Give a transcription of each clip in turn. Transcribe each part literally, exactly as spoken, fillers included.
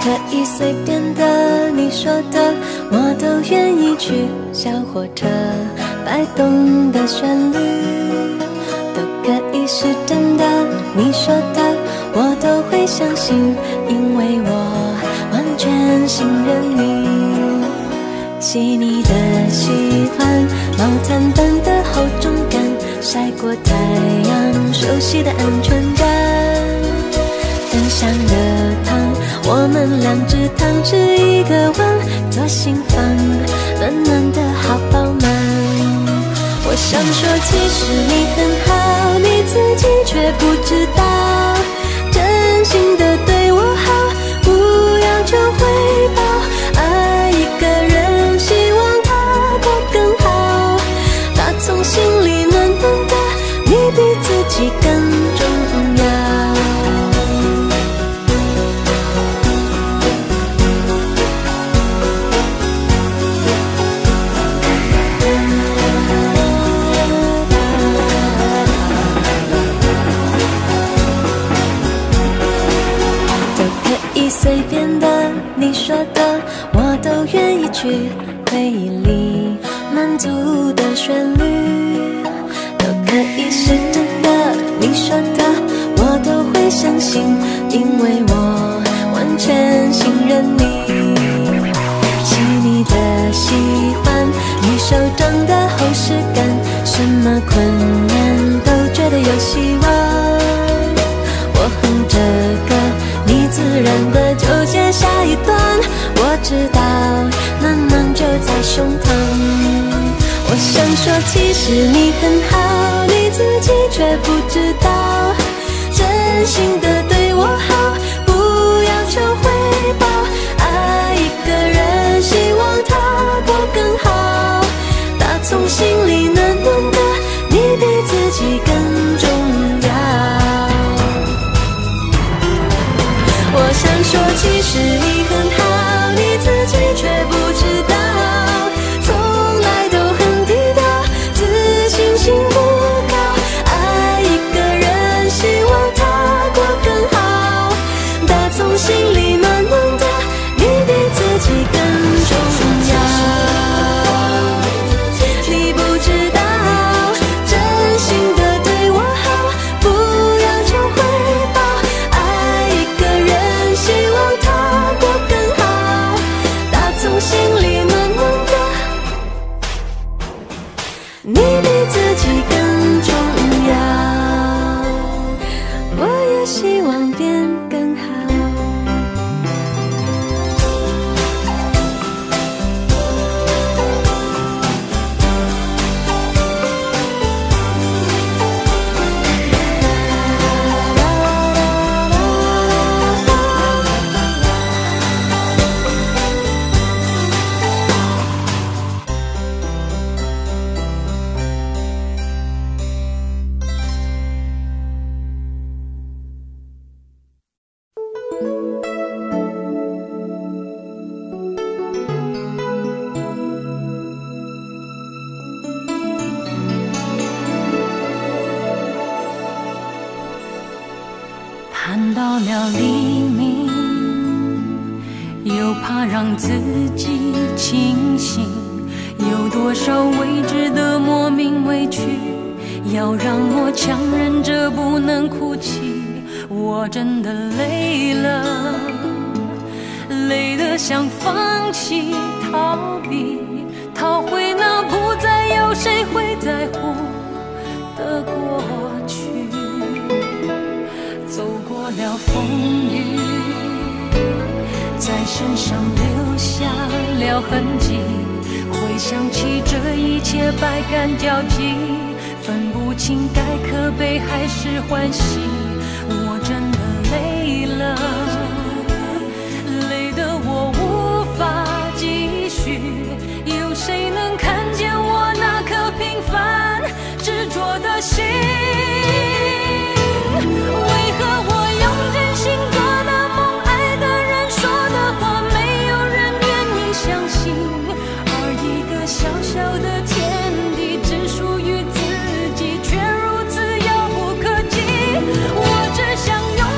可以随便的，你说的我都愿意去。小火车摆动的旋律都可以是真的，你说的我都会相信，因为我完全信任你。细腻的喜欢，毛毯般的厚重感，晒过太阳，熟悉的安全感。分享热汤，我们两只汤匙一个碗，左心房，暖暖的好饱满。我想说其实你很好，你自己却不知道，真心的对我好，不要求回报。爱一个人，希望他过更好，打从心里暖暖的，你比自己更重要。随便的，你说的我都愿意去。回忆里满足的旋律都可以是真的，你说的我都会相信，因为我完全信任你。细腻的喜欢，你手掌的厚实感，什么困难都觉得有希望。我哼着歌，你自然的就接下一段，我知道暖暖就在胸膛。我想说其实你很好，你自己却不知道，真心的对我好，不要求回报。爱一个人，希望他过更好，打从心里暖暖的，你比自己更重要。我想说其实你很好，你自己却不知道，从来都很低调，自信心不高。爱一个人，希望他过更好，打从心里暖暖的，你比自己更重要。你不知道，真心的对我好，不要求回报。爱一个人，希望他过更好，打从心里暖暖的，你比自己更重要。我也希望变更好。 盼到了黎明，又怕让自己清醒，有多少未知的莫名委屈，要让我强忍着不能哭泣。我真的累了，累得想放弃逃避，逃回那不再有谁会在乎的过去。走过了风雨，在身上留下了痕迹，回想起这一切百感交集，分不清该可悲还是欢喜。我真的累了，累得我无法继续，有谁能看见我那颗平凡执着的心？为何我用真心做的梦，爱的人说的话，没有人愿意相信？而一个小小的天地，只属于自己，却如此遥不可及。我只想拥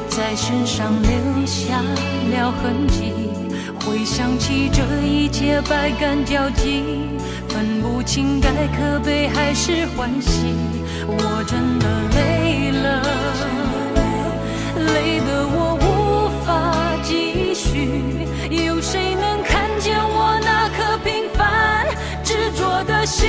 在身上留下了痕迹，回想起这一切百感交集，分不清该可悲还是欢喜。我真的累了，累得我无法继续。有谁能看见我那颗平凡执着的心？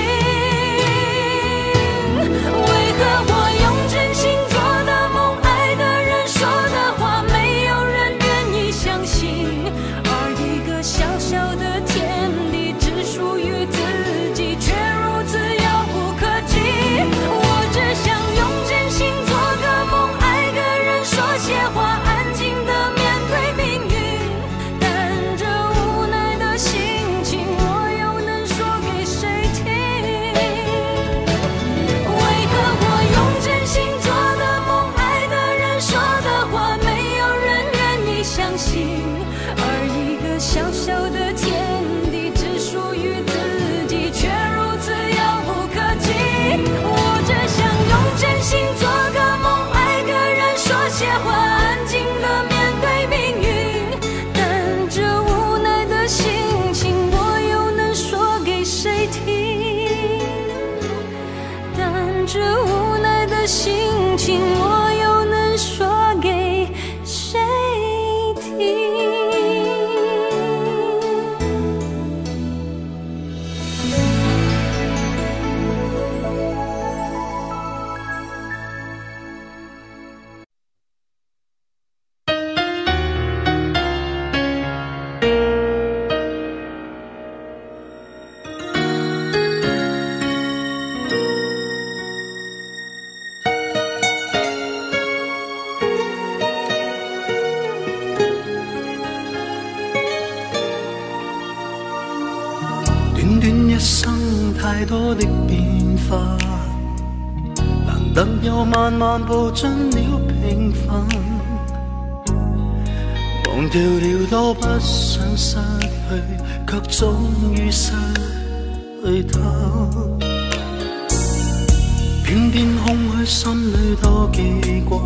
为何我用真心做的梦，爱的人说的话，没有人愿意相信？而一个小小的天地，只属于自己，却如此遥不可及。我只想用真心做个梦，爱个人，说些话，安静地面对命运。但这无奈的心情，我又能说给谁听？为何我用真心做的梦，爱的人说的话，没有人愿意相信？而一个小小的天地，只属于自己，却如此遥不可及。我只想用真心做个梦，爱个人，说些话，安静地面对命运。但这无奈的心情，我又能说给谁听？但这无奈的心情，我又能说给谁听？ 短短一生，太多的變化，難得又慢慢步進了平凡，忘掉了多不想失去，卻終於失去它。偏偏空虛心裏多記掛，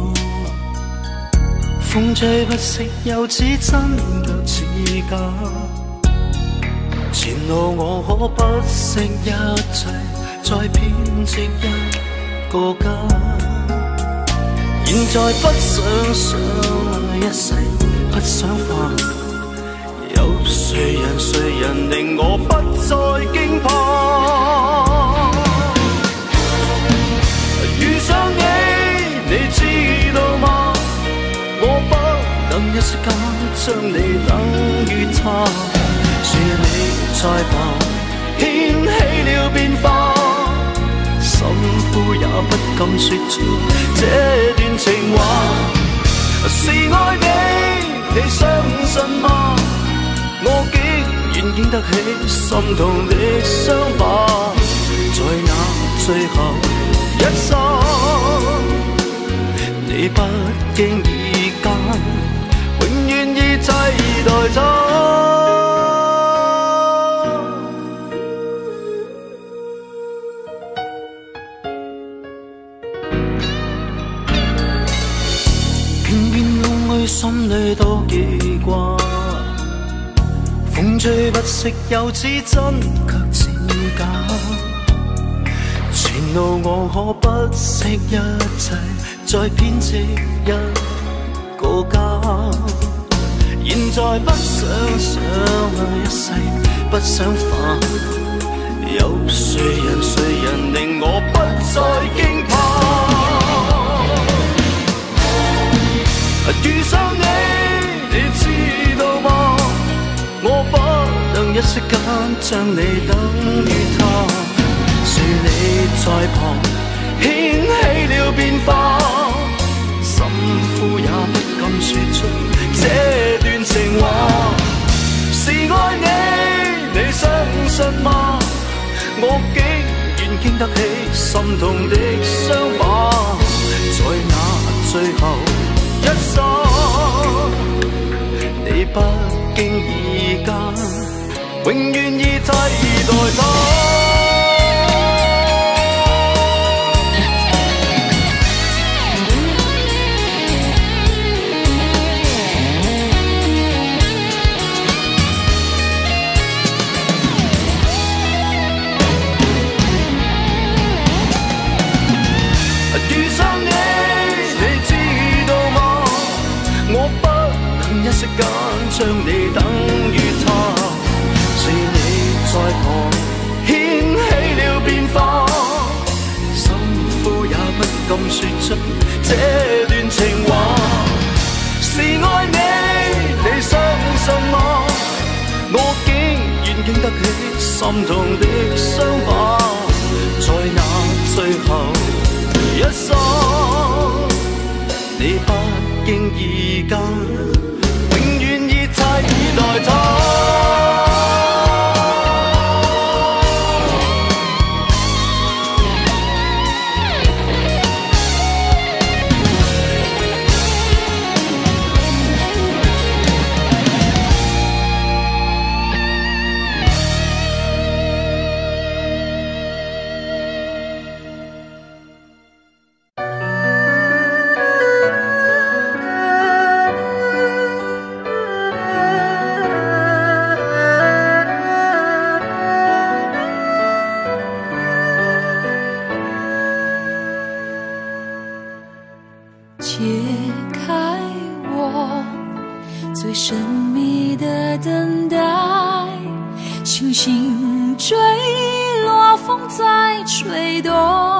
風吹不息，又似真卻似假。前路我可不惜一切，再編織一個家。現在不想想一世，不想化。有誰人誰人令我不再驚怕？遇上你，你知道嗎？我不能一時間將你等於他。是你在旁掀起了變化，心呼也不敢說出這段情話。是愛你，你相信嗎？我竟然經得起心痛的傷疤，在那最後一剎，你不經意間，永遠已替代他。心裏多記掛，風吹不息，又似真卻似假。前路我可不惜一切，再編織一個家。現在不想想一世，不想化。有誰人誰人令我不再驚怕？遇上你，你知道嗎？我不能一息間將你等於他。是你在旁掀起了變化，心呼也不敢說出這段情話。是愛你，你相信嗎？我竟然經得起心痛的傷疤，在那最後一剎，你不經意間，永遠已替代他。 心痛的傷疤，在那最後一剎，你不經意間，永遠熱切以待他。 解开我最神秘的等待，星星坠落，风在吹动，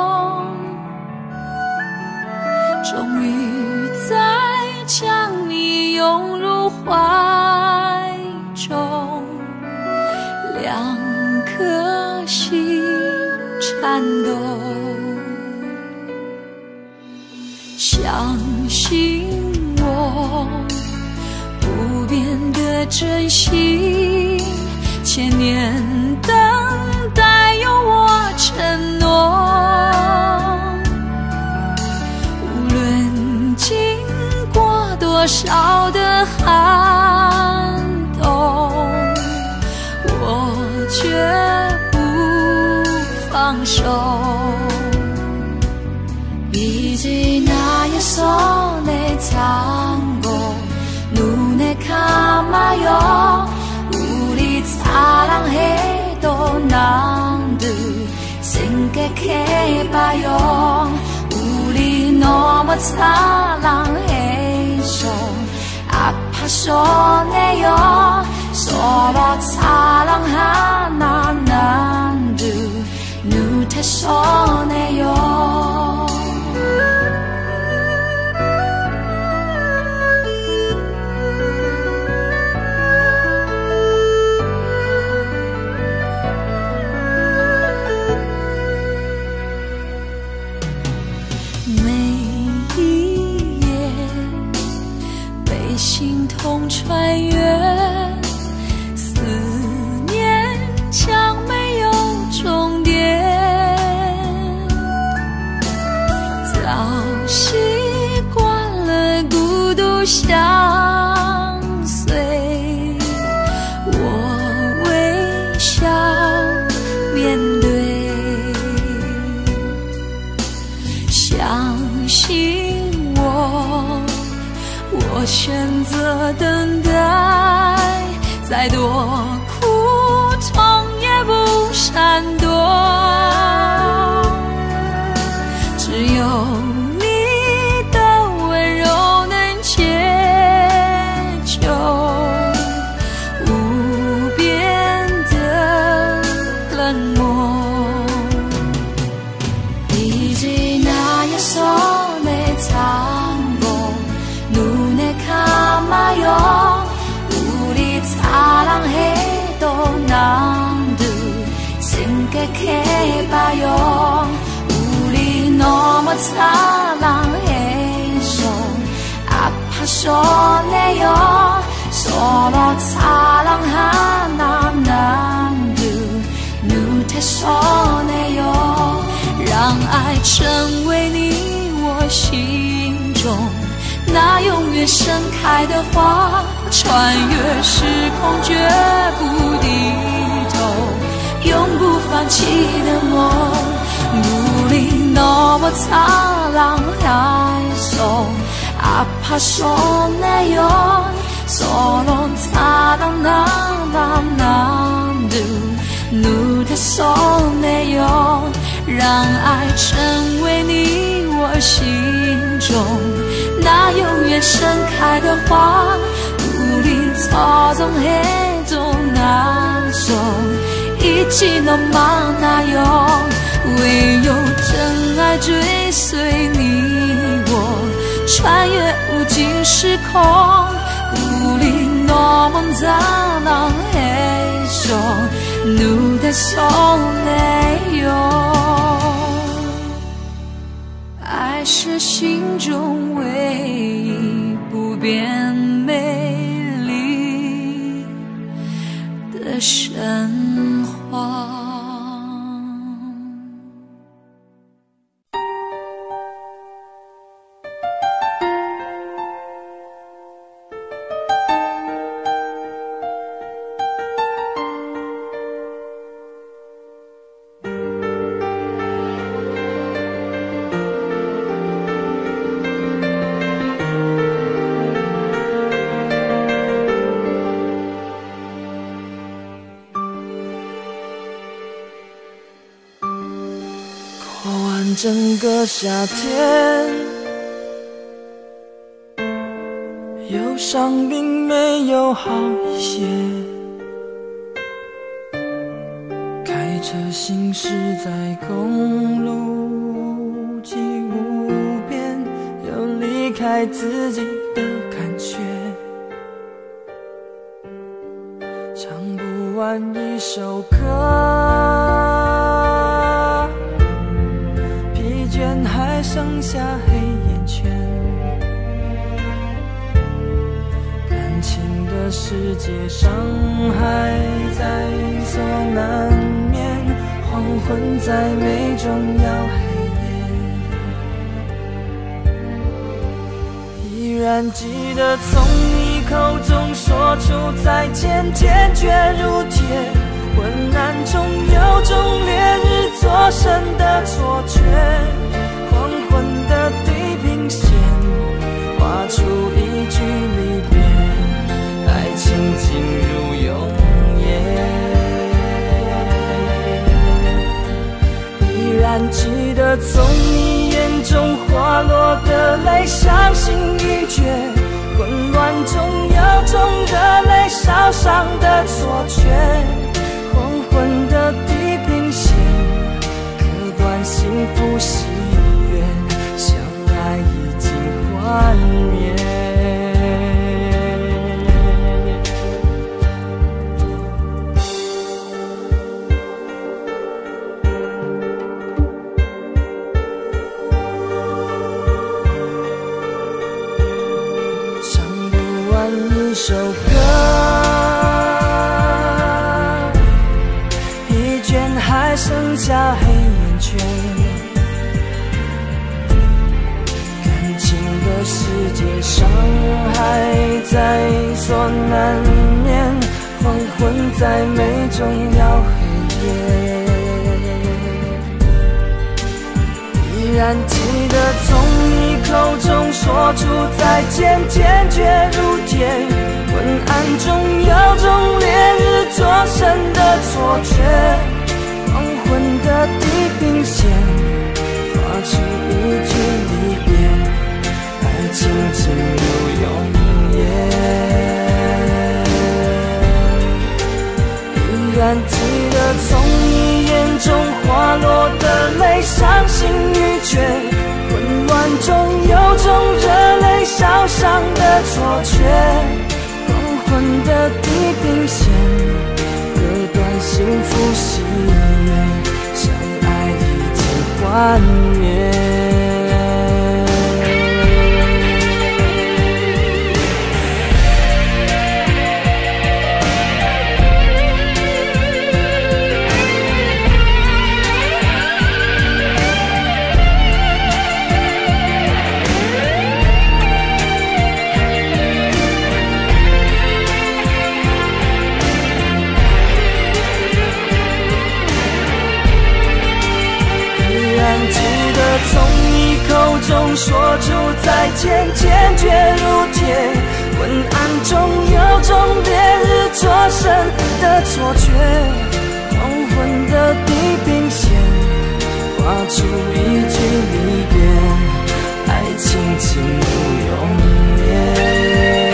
终于在将你拥入怀中，两颗心颤抖，相信我不变的真心，千年等待有我承诺，无论经过多少的寒冬，我绝不放手。이제나의손에 잡고 눈에 감아요. 우리 사랑해도 남들 생각해봐요. 우리 너무 사랑해서 아파서네요. 서로 사랑하나 남들 누태서네요.穿越思念，将没有终点。早习惯了孤独相随，我微笑面对，相信我。我选择等待，再多苦痛也不闪躲，只有你的温柔能解救无边的冷漠。이제나의손에잡고눈에감아요. 우리 사랑해도 남들 생각해봐요. 우리 너무 사랑해서 아파서네요. 서로 사랑하나 남들 누태서네요. 让爱成为你我心中那永远盛开的花，穿越时空绝不低头，永不放弃的梦。우리 너무 사랑해서 아파서네요. 서로 사랑하나 남들 누태서네요. 让爱成为你我心中那永远盛开的花， 우리 서정해도 나서 잊지 너 많아요. 唯有真爱追随你我，穿越无尽时空。 우리 너무 사랑해서 手，nous的soleil，爱是心中唯一不变美丽的神话。 整个夏天，忧伤并没有好一些。开车行驶在公路际无边，有离开自己的感觉。唱不完一首歌，还剩下黑眼圈，感情的世界伤害在所难免，黄昏在美中要黑夜，依然记得从你口中说出再见，坚决如铁，昏暗中有种烈日灼身的错觉，黄昏的地平线画出一句离别，爱情进入永夜，依然记得从你眼中滑落的泪，伤心欲绝，混乱中有种热泪烧伤的错觉，黄昏的地平线割断幸福喜悦，相爱已经幻灭。唱不完一首歌，一卷还剩下黑眼圈，感情的世界伤害在所难免，黄昏在美中要黑夜，依然记得从你口中说出再见，坚决如铁，昏暗中有种烈日灼身的错觉，黄昏的地平线画出一句离别，爱情进入永夜，依然记得从你眼中滑落的泪，伤心欲绝，混乱中有种热泪烧伤的错觉，黄昏的地平线割断幸福喜悦，相爱已经幻灭。从你口中说出再见，坚决如铁，昏暗中有种烈日灼身的错觉，黄昏的地平线画出一句离别，爱情进入永夜，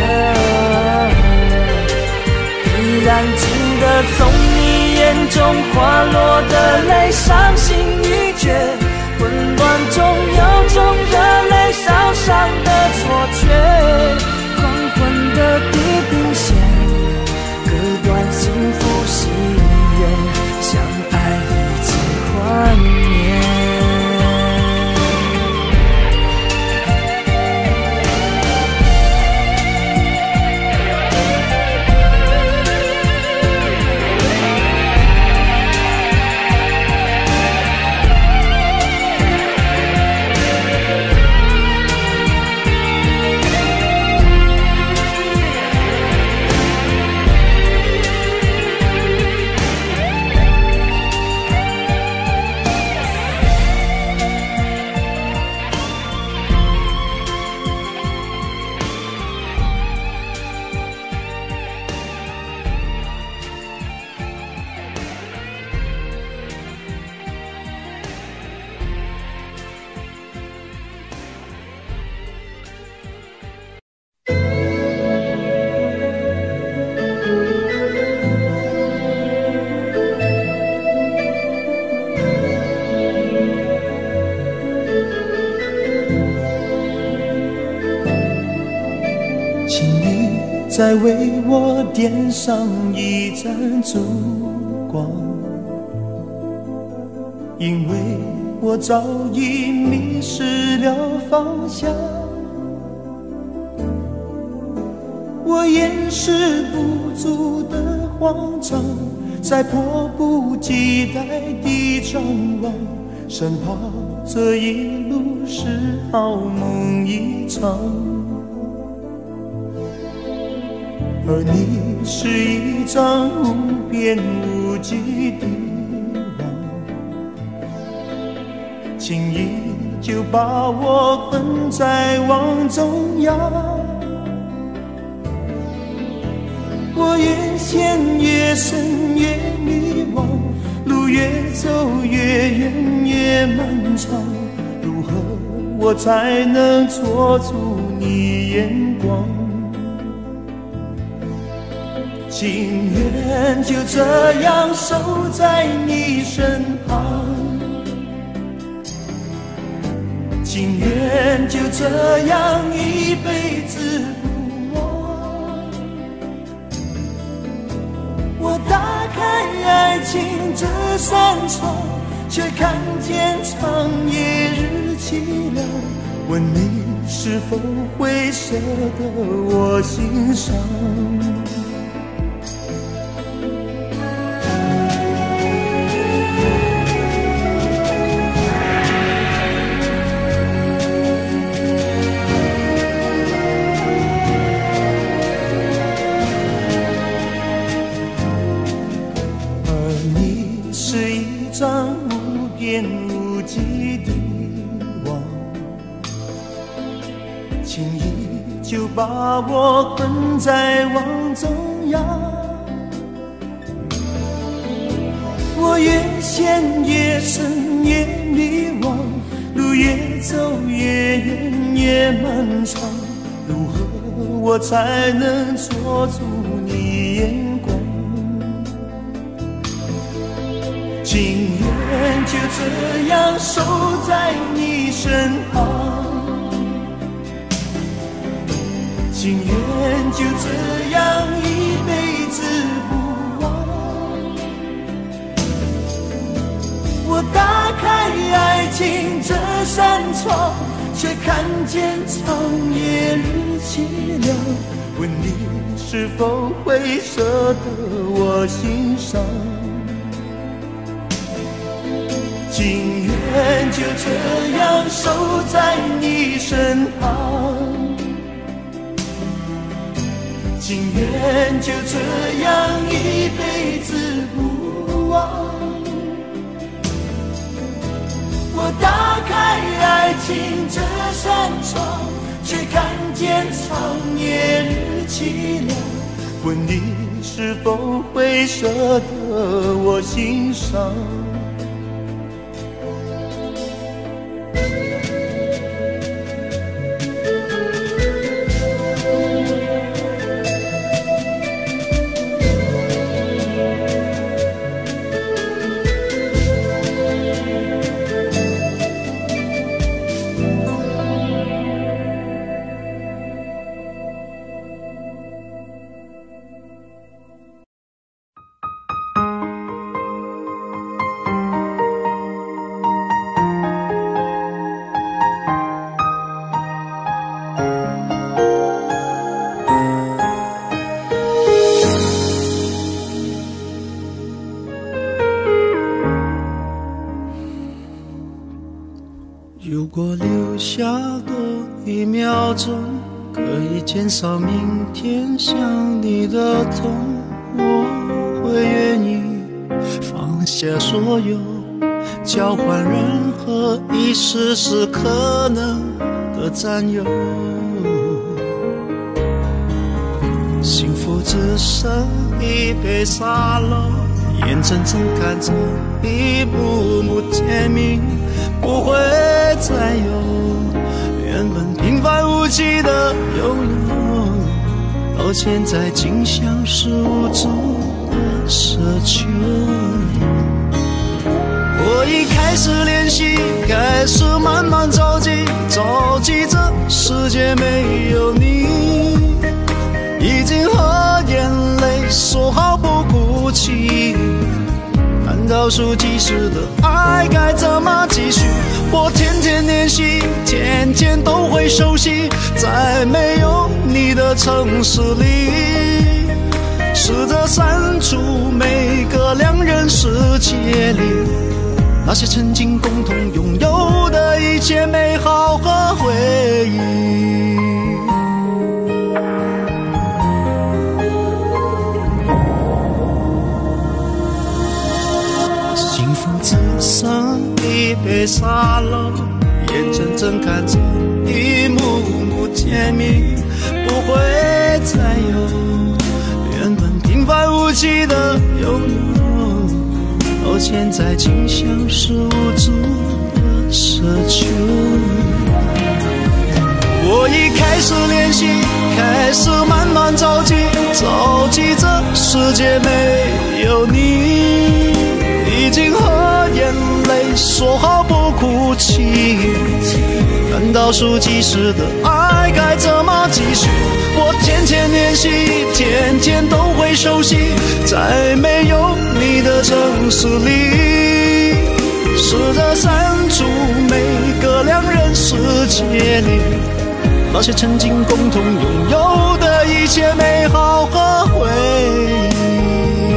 依然记得从你眼中滑落的泪，伤心欲绝，混乱中有种热泪烧伤的错觉，黄昏的地平线割断幸福请你再为我点上一盏烛光，因为我早已迷失了方向，我掩饰不住的慌张，在迫不及待地张望，生怕这一路是好梦一场。而你是一张无边无际的网，轻易就把我困在网中央。我越陷越深越迷惘，路越走越远越漫长，如何我才能捉住你眼光？情愿就这样守在你身旁，情愿就这样一辈子不忘。我打开爱情这扇窗，却看见长夜日凄凉，问你是否会舍得我心伤？把我困在网中央，我越陷越深越迷惘，路越走越远越漫长，如何我才能捉住你眼光？情愿就这样守在你身旁，情愿就这样一辈子不忘。我打开爱情这扇窗，却看见长夜日凄凉，问你是否会舍得我心伤？情愿就这样守在你身旁，情愿就这样一辈子不忘。我打开爱情这扇窗，却看见长夜日凄凉，问你是否会舍得我心伤？ 如果留下多一秒钟，可以减少明天想你的痛，我会愿意放下所有，交换任何一丝丝可能的占有。幸福只剩一杯沙漏，眼睁睁看着一幕幕甜蜜不会再有，原本平凡无奇的拥有，到现在竟像是无助的奢求。我已开始练习，开始慢慢着急，着急这世界没有你， 倒数计时的爱该怎么继续？我天天练习，天天都会熟悉，在没有你的城市里，试着删除每个两人世界里那些曾经共同拥有的一切美好和回忆。幸福只剩一杯沙漏，眼睁睁看着一幕幕甜蜜不会再有，原本平凡无奇的拥有，到现在竟像是无助的奢求。我已开始练习，开始慢慢着急，着急这世界没有你，已经和眼泪说好不哭泣，看倒数计时的爱该怎么继续？我天天练习，天天都会熟悉，在没有你的城市里，试着删除每个两人世界里那些曾经共同拥有的一切美好和回忆。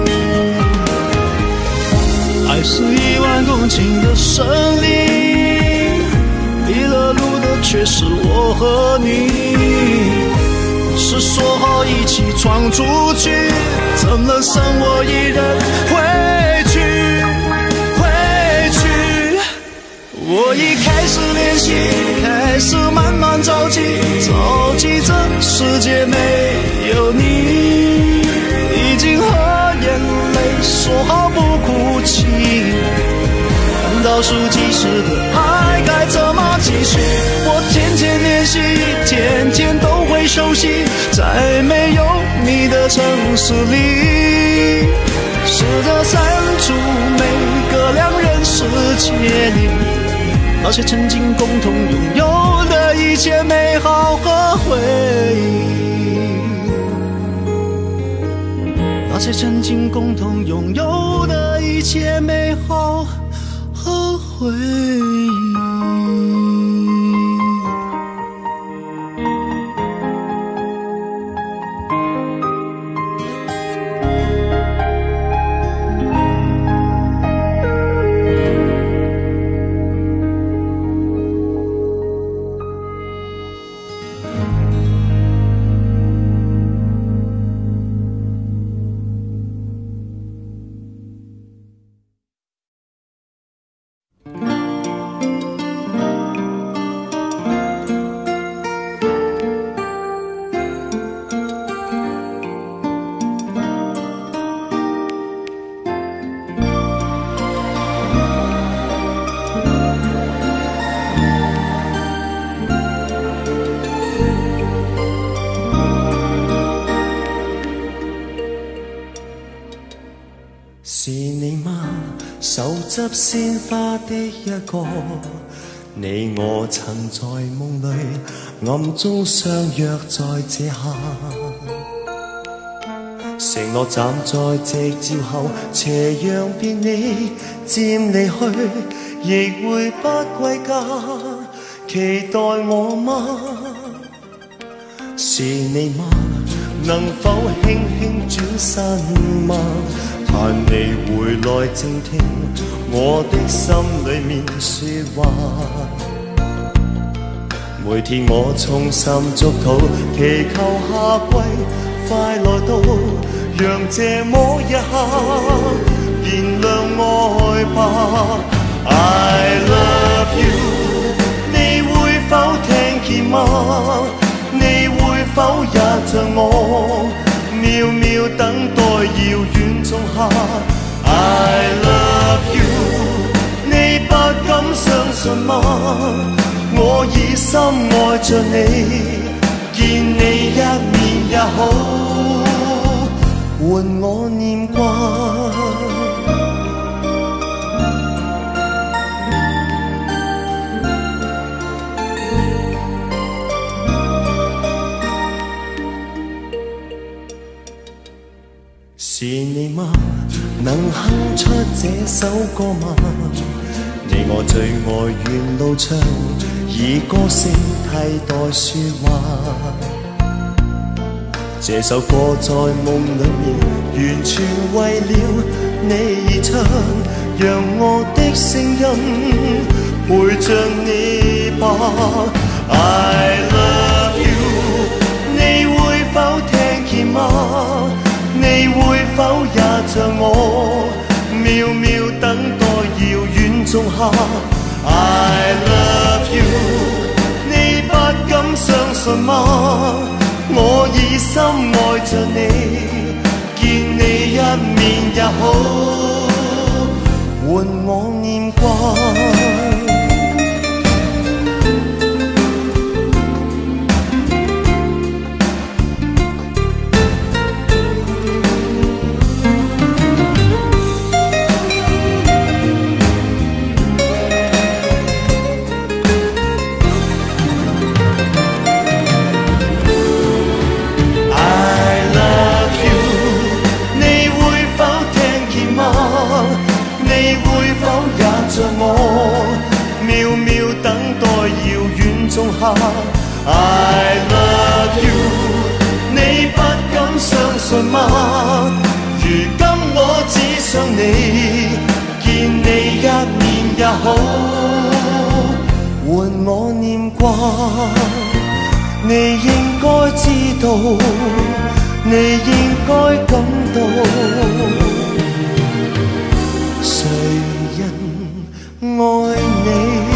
爱是一万公顷的森林，迷了路的却是我和你，是说好一起闯出去，怎能剩我一人回去回去？我已开始练习，开始慢慢着急，着急这世界没有你，已经和眼泪说好不哭泣，看倒数计时的爱该怎么继续？我天天练习，天天都会熟悉，在没有你的城市里，试着删除每个两人世界里那些曾经共同拥有的一切美好和回忆，那些曾经共同拥有的一切美好和回忆。 是你嗎？手執鮮花的一個，你我曾在夢裏暗中相約在這刻，承諾站在夕照後，斜陽別你漸離去，亦會不歸家，期待我嗎？是你嗎？能否輕輕轉身嗎？盼你回來靜聽我的心裏面說話，每天我衷心祝禱，祈求夏季快來到，讓這麼一刻燃亮愛吧。I love you， 你會否聽見嗎？你會否也像我渺渺等待遙遠仲夏 I love you， 你不敢相信嗎？我已深愛着你，見你一面也好，換我念掛。 是你吗？能哼出這首歌嗎？你我最愛沿路唱，以歌聲替代說話。這首歌在夢裏面，完全為了你而唱，讓我的聲音陪着你吧。I love you， 你會否聽見嗎？你會否也像我，渺渺等待遙遠仲夏 I love you， 你不敢相信嗎？我已深愛着你，見你一面也好，換我念掛。I love you， 你不敢相信嗎？如今我只想你，見你一面也好，換我念掛。你應該知道，你應該感到，誰人愛你？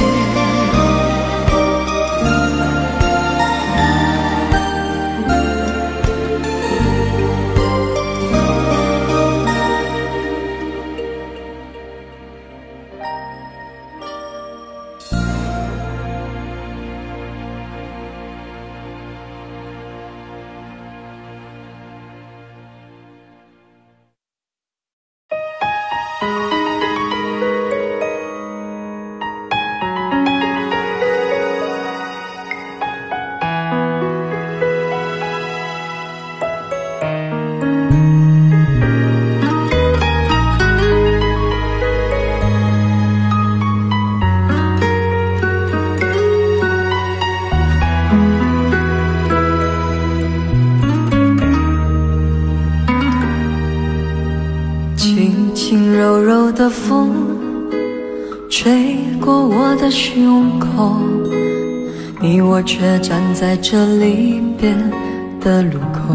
的风吹过我的胸口，你我却站在这离别的路口，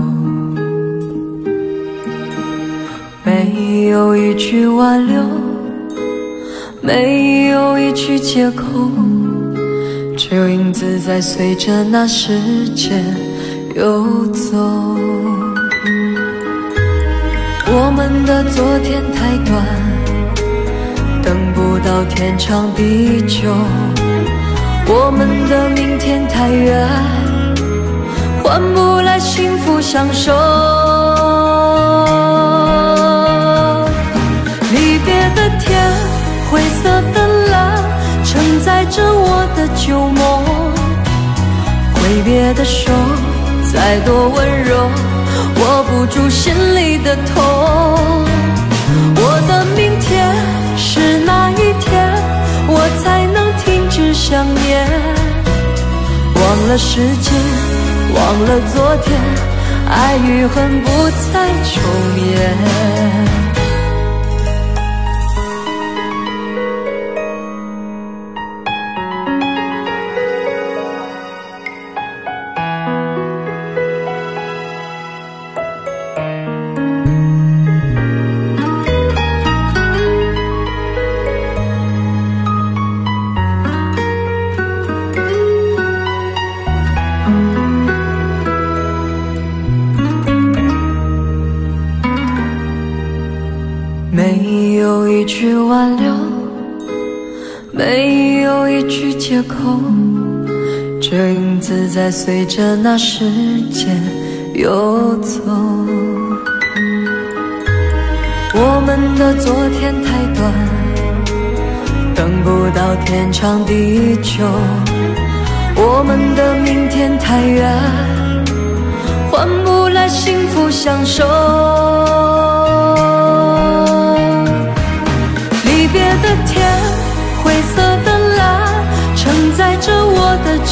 没有一句挽留，没有一句借口，只有影子在随着那时间游走。我们的昨天太短，等不到天长地久，我们的明天太远，换不来幸福相守。离别的天，灰色的蓝，承载着我的旧梦。挥别的手，再多温柔，握不住心里的痛。我的明天是哪一天，我才能停止想念？忘了时间，忘了昨天，爱与恨不再重演。没有一句挽留，没有一句借口，只有影子在随着那时间游走。我们的昨天太短，等不到天长地久，我们的明天太远，换不来幸福相守。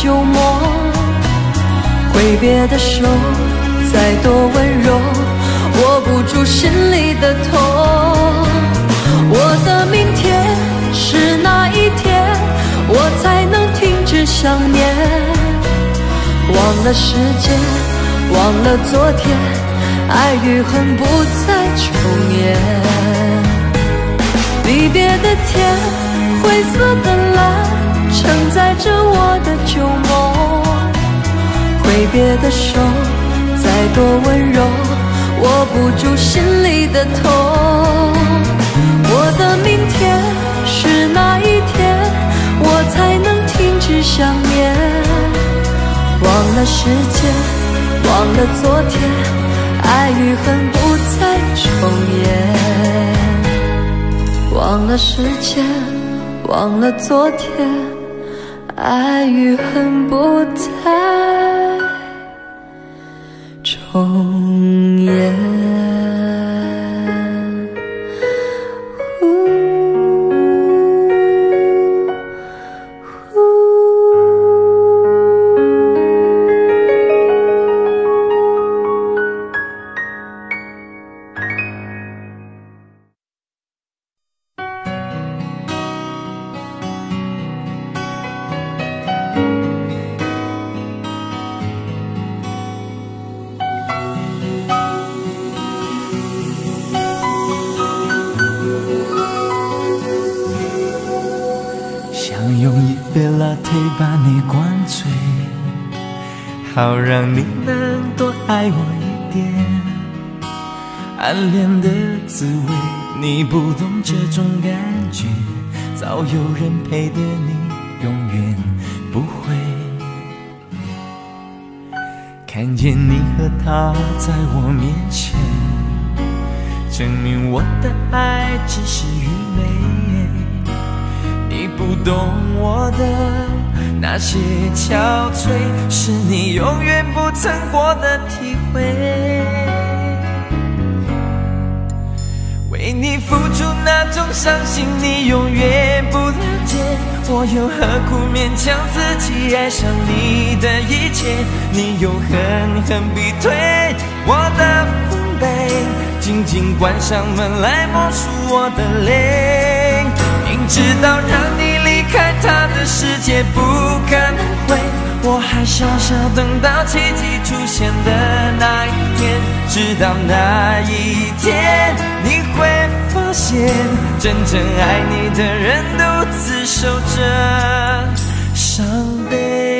旧梦，挥别的手再多温柔，握不住心里的痛。我的明天是哪一天，我才能停止想念？忘了时间，忘了昨天，爱与恨不再重演。离别的天，灰色的蓝，承载着我的旧梦。挥别的手再多温柔，握不住心里的痛。我的明天是哪一天，我才能停止想念？忘了时间，忘了昨天，爱与恨不再重演。忘了时间，忘了昨天，爱与恨不再重演。 把你灌醉，好让你能多爱我一点。暗恋的滋味，你不懂这种感觉，早有人陪的你永远不会。看见你和他在我面前，证明我的爱只是愚昧。你不懂我的那些憔悴，是你永远不曾过的体会。为你付出那种伤心，你永远不了解。我又何苦勉强自己爱上你的一切？你又狠狠逼退我的防备，紧紧关上门来默数我的泪。明知道让你离开他的世界不可能会，我还傻傻等到奇迹出现的那一天。直到那一天，你会发现真正爱你的人独自守着伤悲。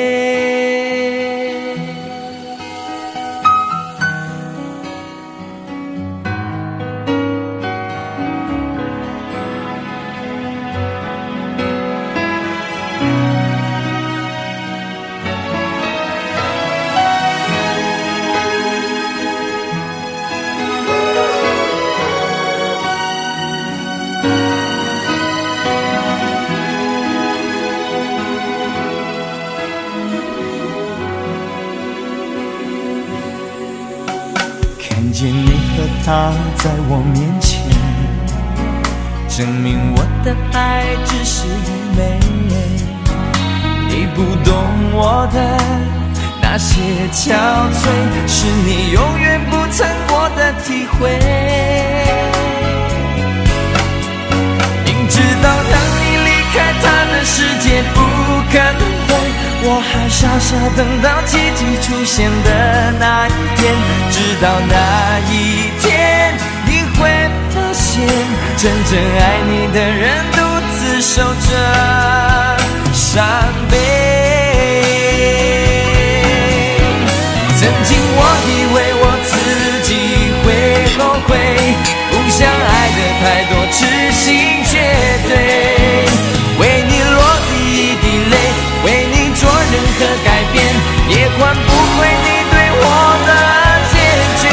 他在我面前，证明我的爱只是愚昧。你不懂我的那些憔悴，是你永远不曾过的体会。明知道让你离开他的世界不可能会，我还傻傻等到奇迹出现的那一天。直到那一天，你会发现真正爱你的人独自守着伤悲。曾经我以为我自己会后悔，不想爱的太多，痴心绝对。为你落第一滴泪，为你做任何改变，也换不回你对我的坚决。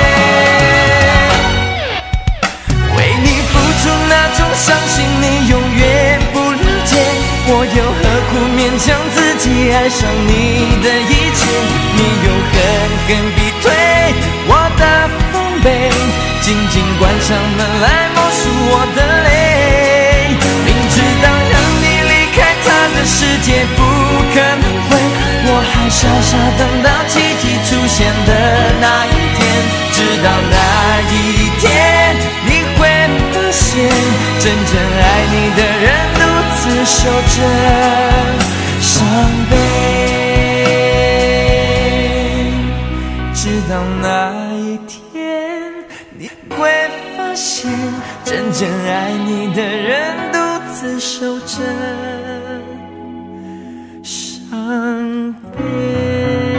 为你付出那种伤心，你永远不了解。我又何苦勉强自己爱上你的一切？你又狠狠逼退我的防备，紧紧关上门来默数我的泪。明知道让你离开他的世界不可能会， 傻傻等到奇迹出现的那一天，直到那一天你会发现，真正爱你的人独自守着伤悲，直到那一天你会发现，真正爱你的人独自守着伤悲。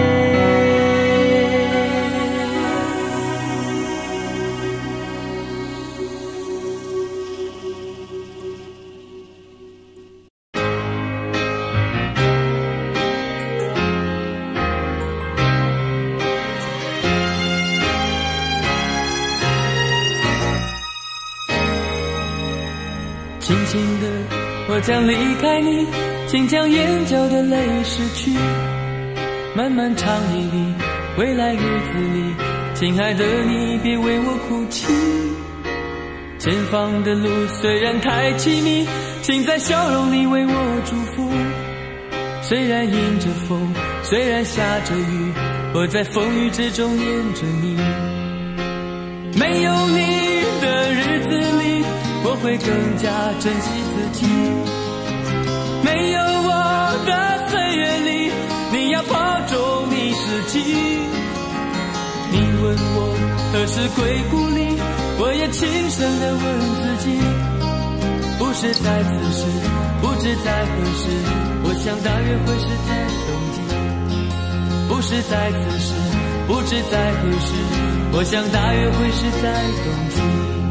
轻轻的，我将离开你，请将眼角的泪拭去。漫漫长夜里，未来日子里，亲爱的你别为我哭泣。前方的路虽然太凄迷，请在笑容里为我祝福。虽然迎着风，虽然下着雨，我在风雨之中念着你。没有你的日子里，我会更加珍惜自己。没有我的岁月里，你要保重你自己。你问我何时归故里，我也轻声地问自己。不是在此时，不知在何时，我想大约会是在冬季。不是在此时，不知在何时，我想大约会是在冬季。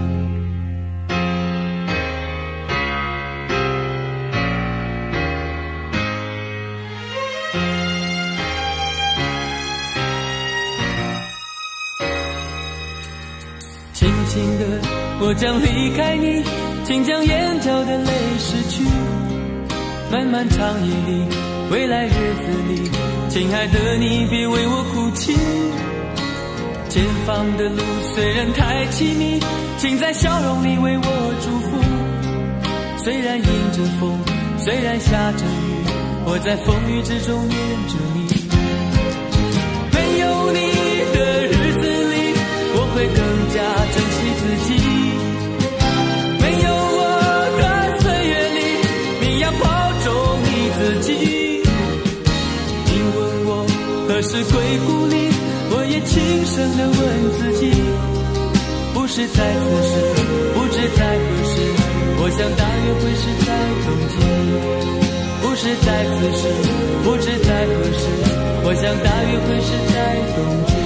轻轻的，我将离开你，请将眼角的泪拭去。漫漫长夜里，未来日子里，亲爱的你别为我哭泣。前方的路虽然太凄迷，请在笑容里为我祝福。虽然迎着风，虽然下着雨，我在风雨之中念着你。没有你的日子里，我会更加珍惜自己。没有我的岁月里，你要保重你自己。你问我何时归故里，我也轻声地问自己。不是在此时，不知在何时，我想大约会是在冬季。不是在此时，不知在何时，我想大约会是在冬季。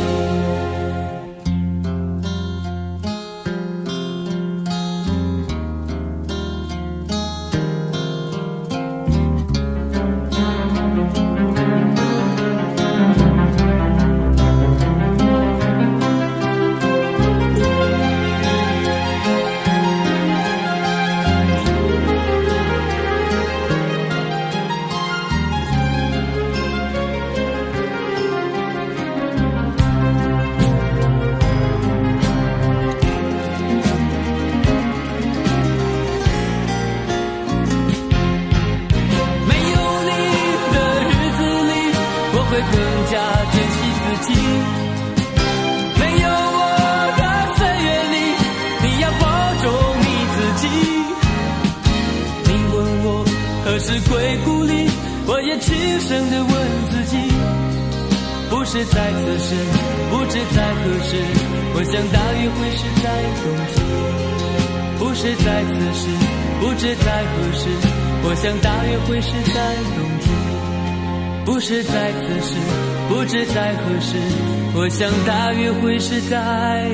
何时归故里，我也轻声地问自己。不是在此时，不知在何时，我想大约会是在冬季。不是在此时，不知在何时，我想大约会是在冬季。不是在此时，不知在何时，我想大约会是在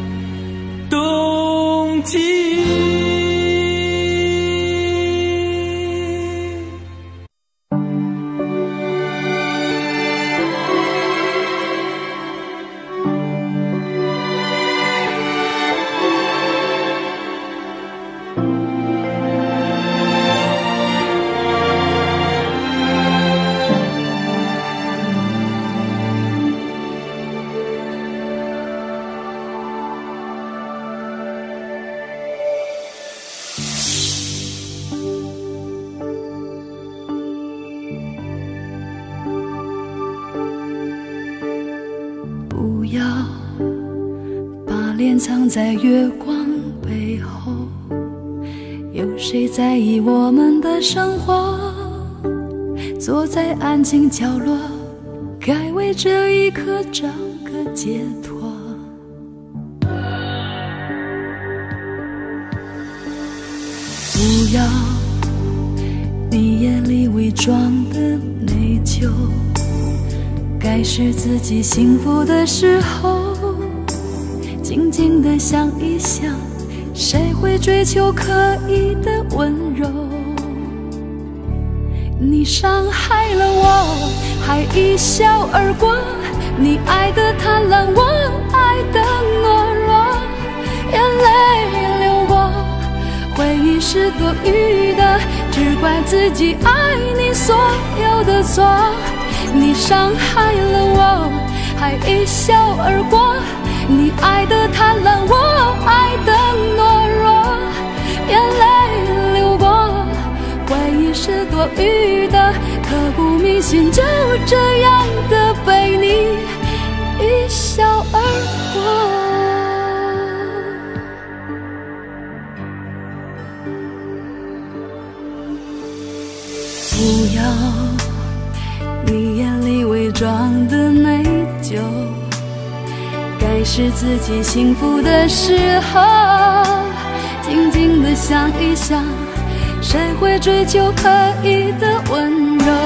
冬季。 脸藏在月光背后，有谁在意我们的生活？坐在安静角落，该为这一刻找个解脱。不要你眼里伪装的内疚，该是自己幸福的时候，静静地想一想，谁会追求刻意的温柔？你伤害了我，还一笑而过，你爱的贪婪，我爱的懦弱，眼泪流过，回忆是多余的，只怪自己爱你所有的错。你伤害了我，还一笑而过，你爱的贪婪，我爱的懦弱，眼泪流过，回忆是多余的，刻骨铭心，就这样的被你一笑而过。不要你眼里伪装的内疚，该是自己幸福的时候，静静地想一想，谁会追求刻意的温柔？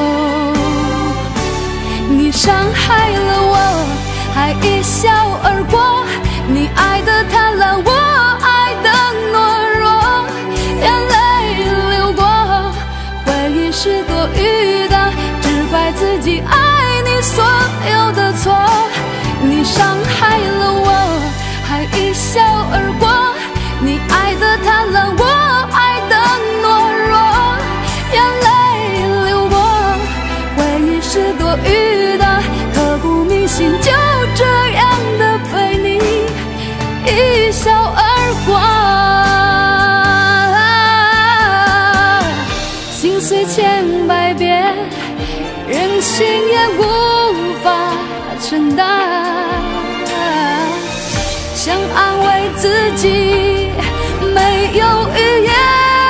你伤害了我，还一笑而过，你爱的贪婪，我爱的懦弱，眼泪流过，回忆是多余的，只怪自己爱你所有的错。你伤害了我，还一笑而过，你爱的贪婪，我爱的懦弱，眼泪流过，回忆是多余的，刻骨铭心，就这样的被你一笑而过。心碎千百遍，任性也无法承担，想安慰自己没有语言。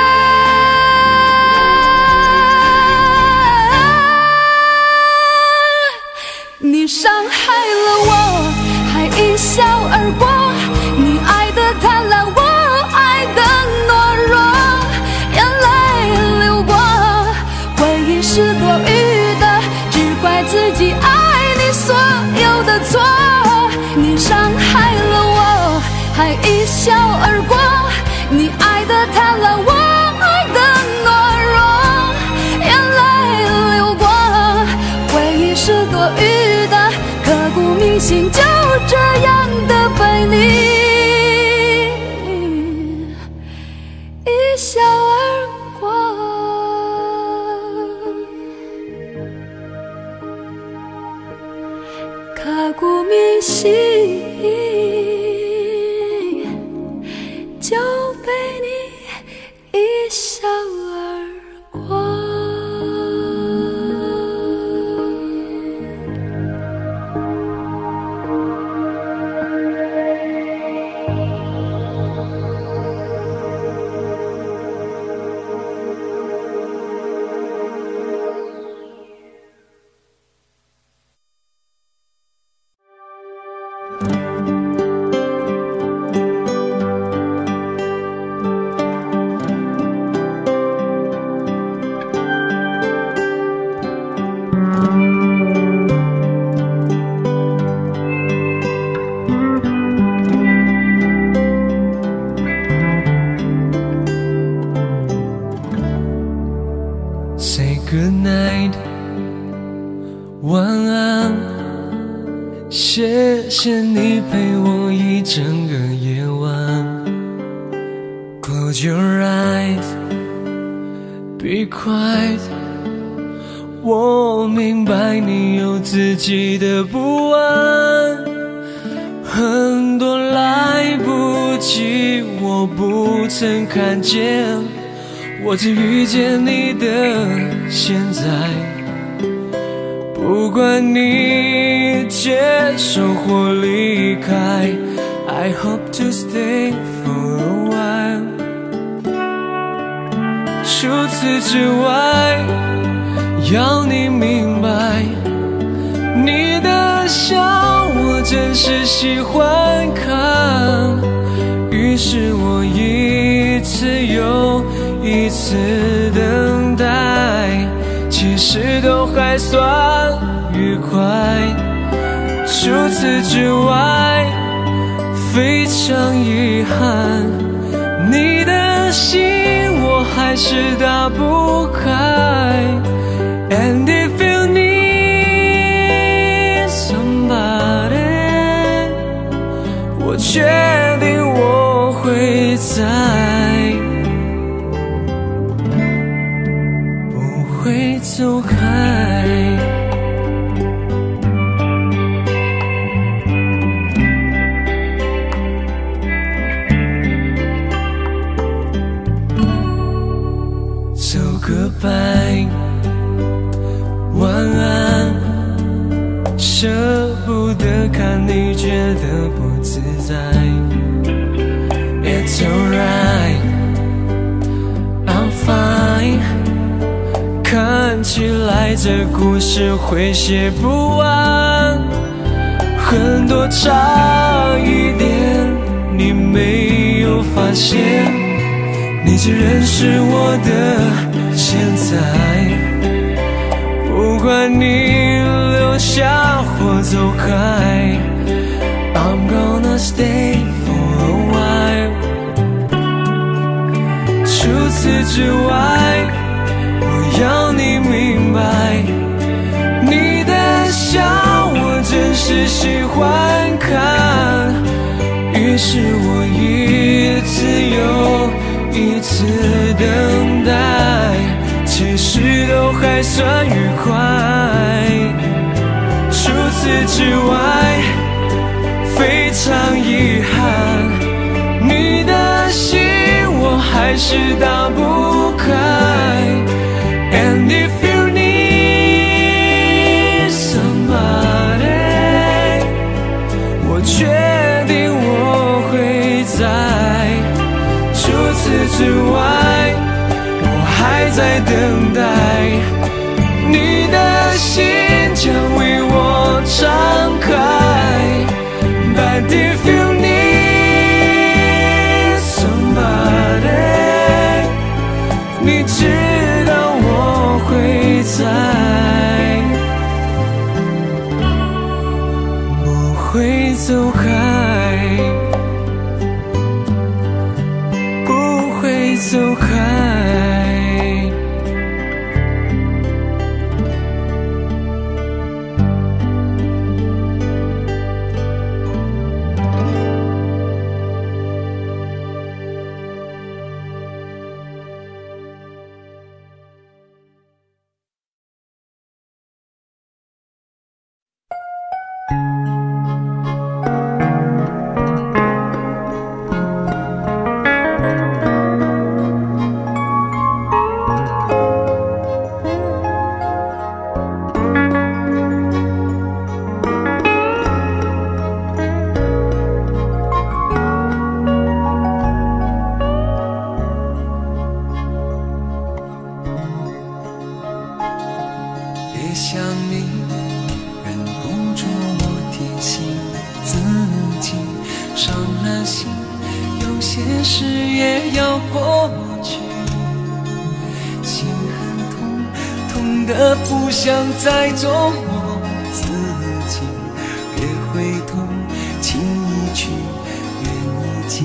你伤害了我，还一笑而过，你爱的贪婪，我爱的懦弱，眼泪流过，回忆是多余的，只怪自己爱你所有的错。你伤害了我，还一笑而过，你爱的贪婪，我爱的懦弱，眼泪流过，回忆是多余的，刻骨铭心，就这样的被你一笑而过。刻骨铭心，就被你一笑而过。 Say good night， 晚安，谢谢你陪我一整个夜晚。Close your eyes， be quiet， 我明白你有自己的不安，很多来不及，我不曾看见，我只遇见你的现在。不管你接受或离开， I hope to stay for a while。 除此之外，要你明白，你的笑我真是喜欢看。于是我一次又一次等待，其实都还算愉快。除此之外，非常遗憾，你的心我还是打不开。 And if you need somebody， 我确定我会在，不会走开。Goodbye， 晚安。舍不得看你觉得不自在。It's alright， I'm fine。看起来这故事会写不完，很多差一点你没有发现。 你只认识我的现在，不管你留下或走开 ，I'm gonna stay for a while。除此之外，我要你明白，你的笑我真是喜欢看，于是我一次又 一次等待，其实都还算愉快。除此之外，非常遗憾，你的心我还是打不开。And if you need somebody， 我确定我会在。 除此之外，我还在等待，你的心将为我敞开。But if you need somebody， 你知道我会在，不会走开。 走开。再做我自己，别回头，情一去，缘已尽。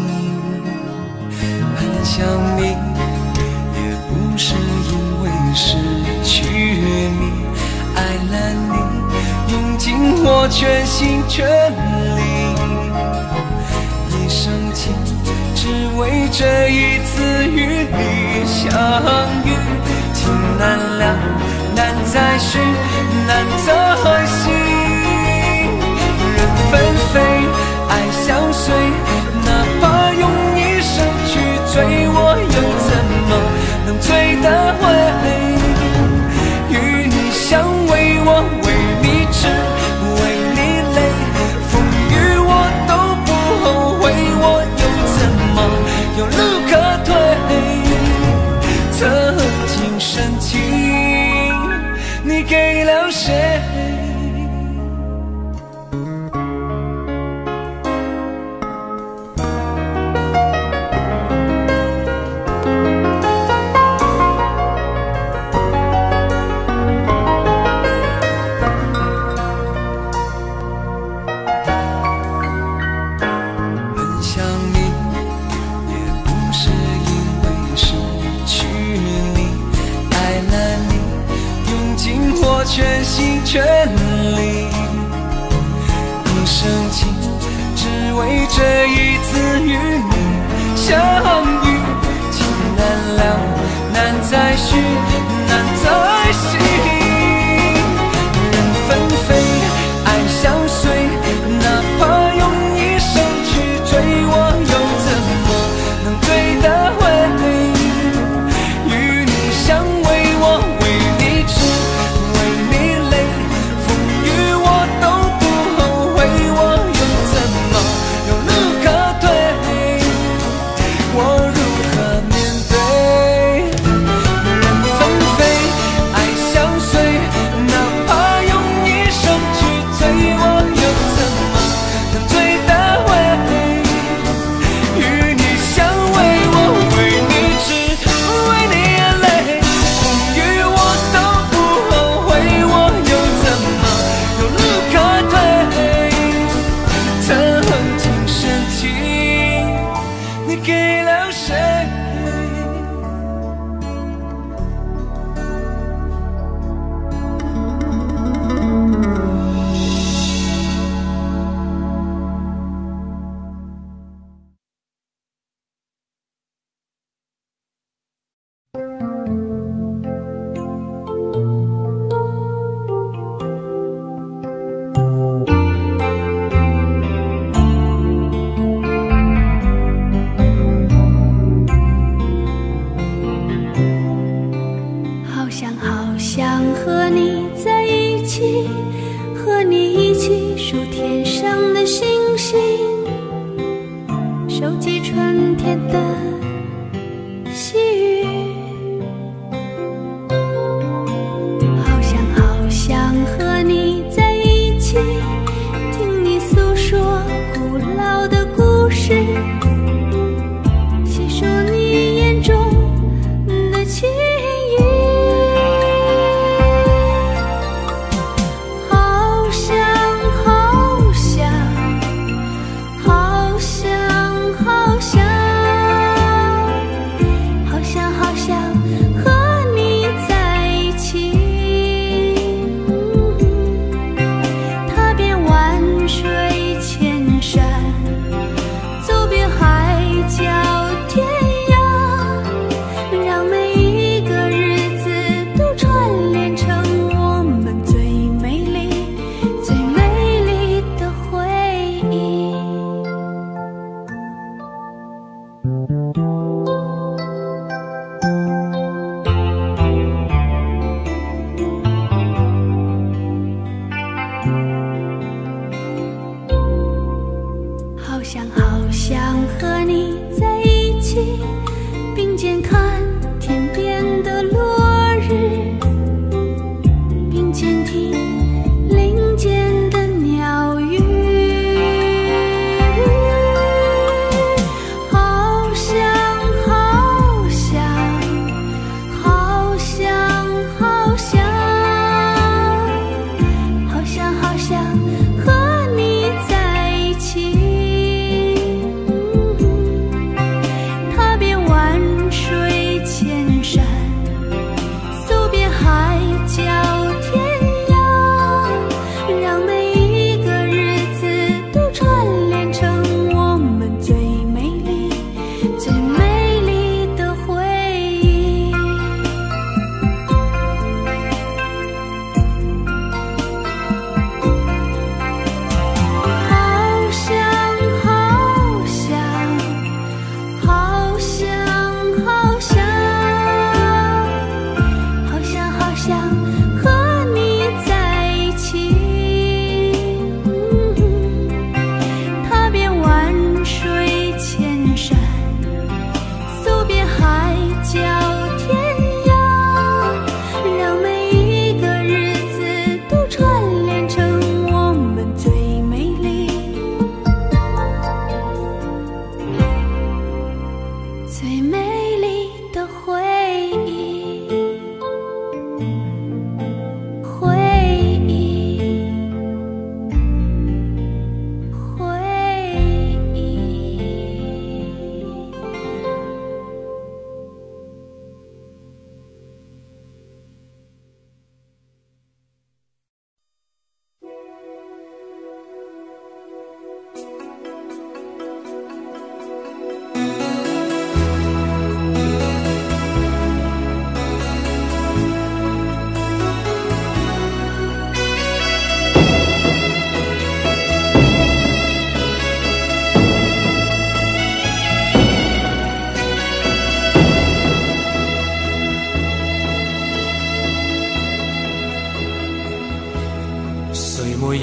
很想你，也不是因为失去你，爱了你，用尽我全心全力，一生情，只为这一次与你相遇。情难了。 难再续，难再续。人纷飞，爱相随，哪怕用一生去追，我又怎么能追得回？与你相偎，我为你痴，为你累，风雨我都不后全力，一生情只为这一次与你相遇。情难了，难再续，难再续。人纷飞，爱相随，哪怕用一生去追，我又怎么能追得回？与你相偎，我为你痴，为你累，风雨我都不后悔，我又怎么有路可退？我如何面对？人纷飞，爱相随，哪怕用一生去追，我又怎么能追得回？与你相偎，我为你痴，为你泪，风雨我都不后悔，我又怎么有路可退？曾经深情，你给了谁？ 好想好想和你在一起，和你一起数天上的星星，收集春天的细雨。好想好想和你在一起，听你诉说古老的故事，细数你眼中的情意。好想好想好想好想好想好想和你在一起，踏遍万水千山，走遍海角天涯，让每一个日子都串联成我们最美丽最美丽的回忆。好想好想和你在一起，并肩看天边的落日，并肩听林间的鸟语。好想好想好想好想好想好想和你在一起，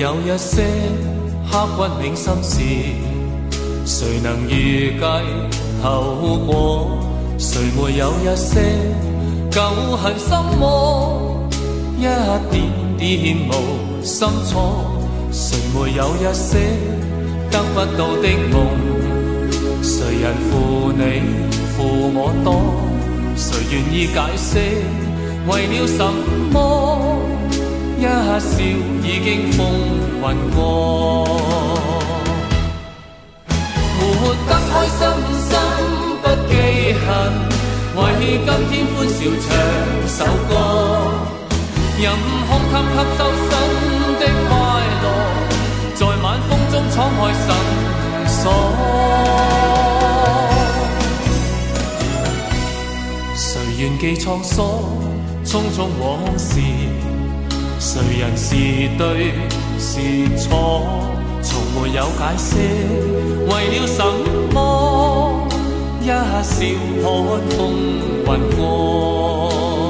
有一些刻骨銘心事，誰能預計後果？誰沒有一些舊恨心魔，一點點無心錯？誰沒有一些得不到的夢？誰人負你負我多？誰願意解釋為了什麼？一笑已經風雲過，活得開心心不記恨，為今天歡笑唱首歌，任空襟吸收新的快樂，在晚風中敞開心鎖。誰願記滄桑匆匆往事？誰人是對是錯？從沒有解釋為了什麼？一笑看風雲過。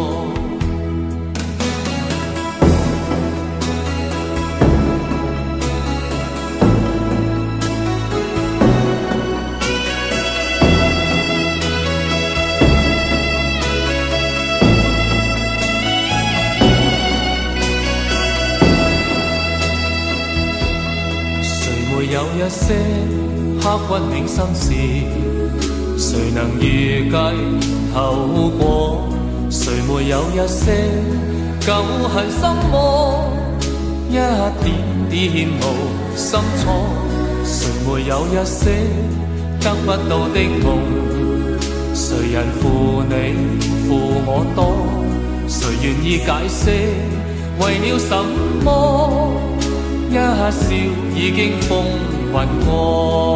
有一些刻骨銘心事，誰能預計後果？誰沒有一些舊恨心魔，一點點無心錯？誰沒有一些得不到的夢？誰人負你負我多？誰願意解釋為了什麼？一笑已經風雲過，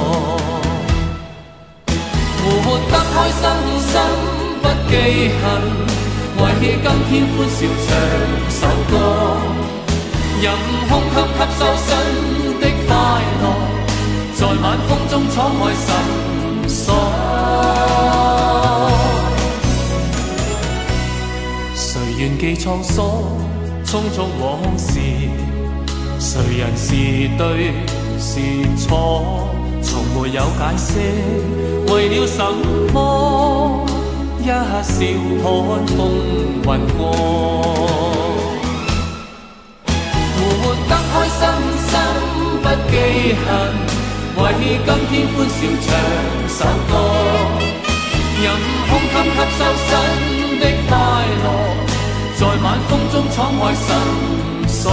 活得開心心不記恨，為今天歡笑唱首歌，任空襟吸收新的快樂，在晚風中敞開心鎖。誰願記滄桑匆匆往事？誰人是對是錯？從沒有解釋為了什麼？一笑看風雲過，活得開心心不記恨，為今天歡笑唱首歌，任空襟吸收新的快樂，在晚風中敞開心鎖。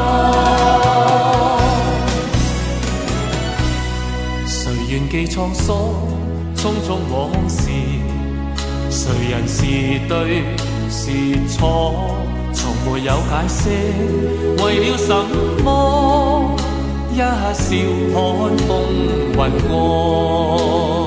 誰願記滄桑匆匆往事？誰人是對是錯？從沒有解釋為了什麼？一笑看風雲過。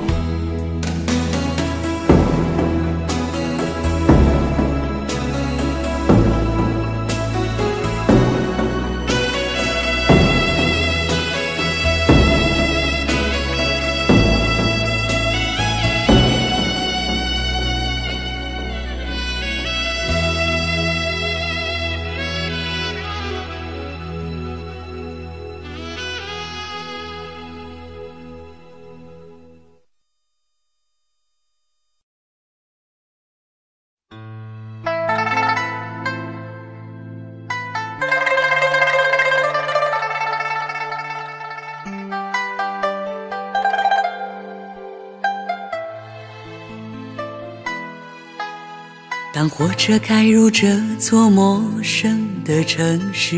当火车开入这座陌生的城市，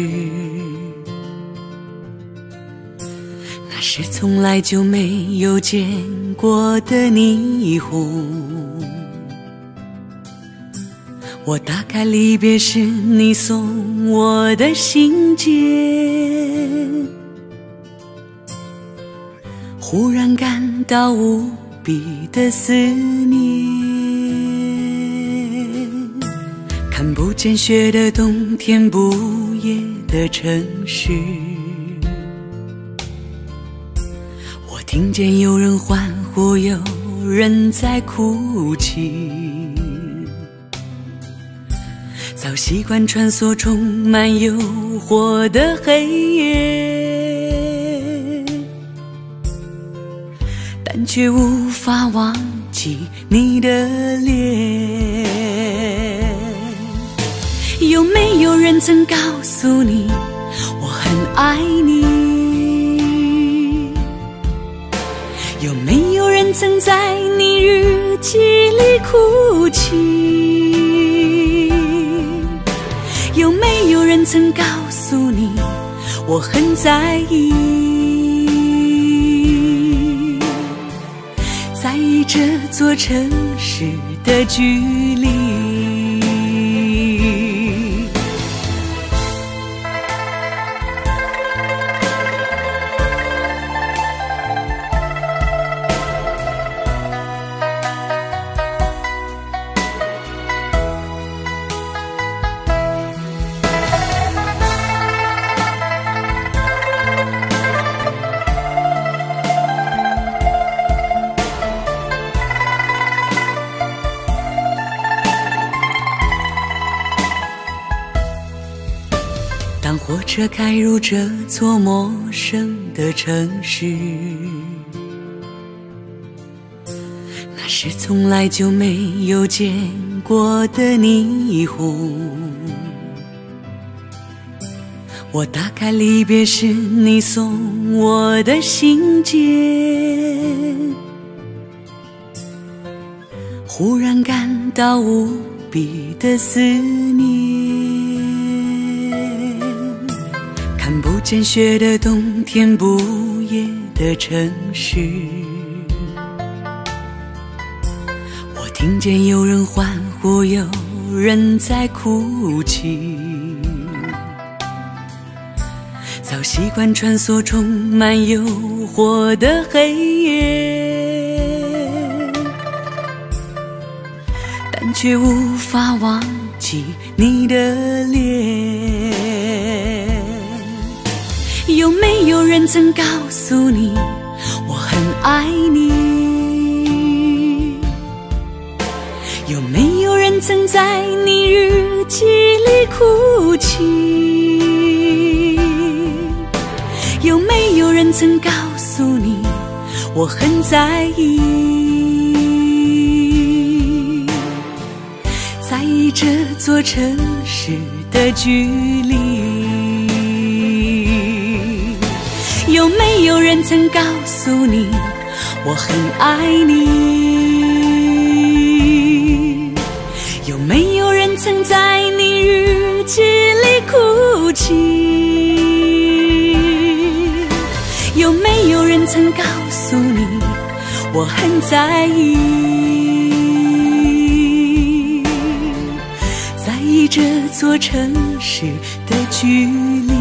那是从来就没有见过的霓虹。我打开离别时你送我的信件，忽然感到无比的思念。看不见雪的冬天，不夜的城市，我听见有人欢呼，有人在哭泣。 早习惯穿梭充满诱惑的黑夜，但却无法忘记你的脸。有没有人曾告诉你我很爱你？有没有人曾在你日记里哭泣？有没有人曾告诉你我很在意？在意这座城市的距离。当火车开入这座陌生的城市，那是从来就没有见过的霓虹。我打开离别时你送我的信件，忽然感到无比的思念。看不见雪的冬天，不夜的城市，我听见有人欢呼，有人在哭泣。早习惯穿梭充满诱惑的黑夜，但却无法忘记你的脸。有没有人曾告诉你我很爱你？有没有人曾在你日记里哭泣？有没有人曾告诉你我很在意？在意这座城市的距离。有没有人曾告诉你我很爱你？有没有人曾在你日记里哭泣？有没有人曾告诉你我很在意？在意这座城市的距离。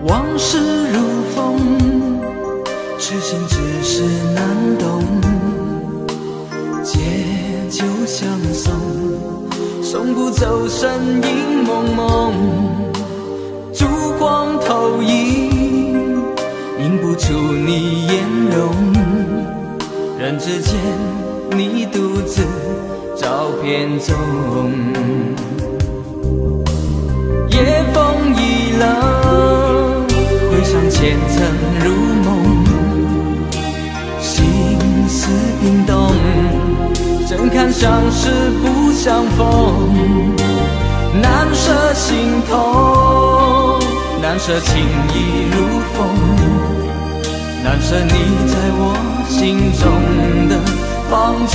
往事如风，痴心只是难懂。借酒相送，送不走身影蒙蒙。烛光投影，映不出你颜容。人之间，你独自照片中。夜风已冷，回想前尘如梦，心思冰冻，怎堪相识不相逢？难舍心头，难舍情意如风，难舍你在我心中的放纵。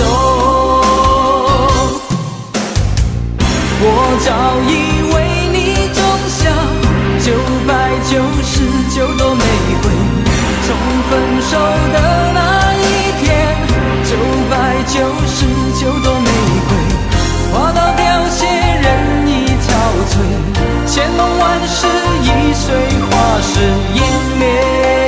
我早以为你种下九百九十九朵玫瑰，从分手的那一天，九百九十九朵玫瑰花到凋谢，人已憔悴，千梦万世易碎，花事湮灭。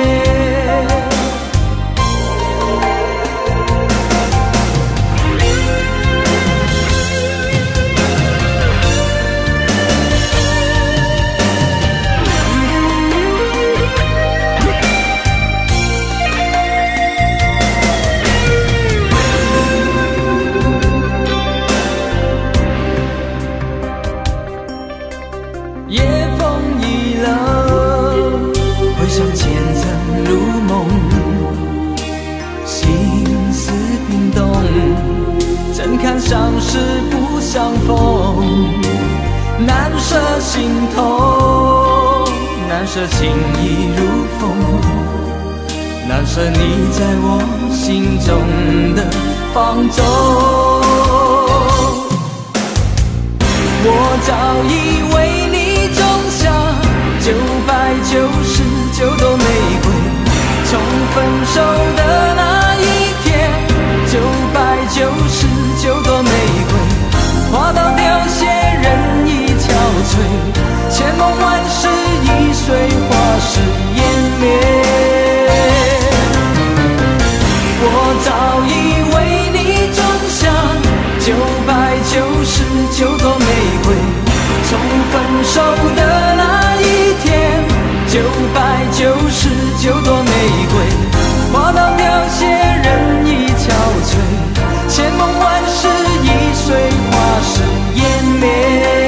相识不相逢，难舍心头，难舍情意如风，难舍你在我心中的放纵。我早以为你种下九百九十九朵玫瑰，从分手的那一天，九百九十九朵玫瑰花到凋谢，人已憔悴，千梦万世易碎，花事湮灭。我早以为你种下九百九十九朵玫瑰，从分手的那一天，九百九十九朵玫瑰花到凋谢，人已憔悴，千梦万世易碎，花事湮灭。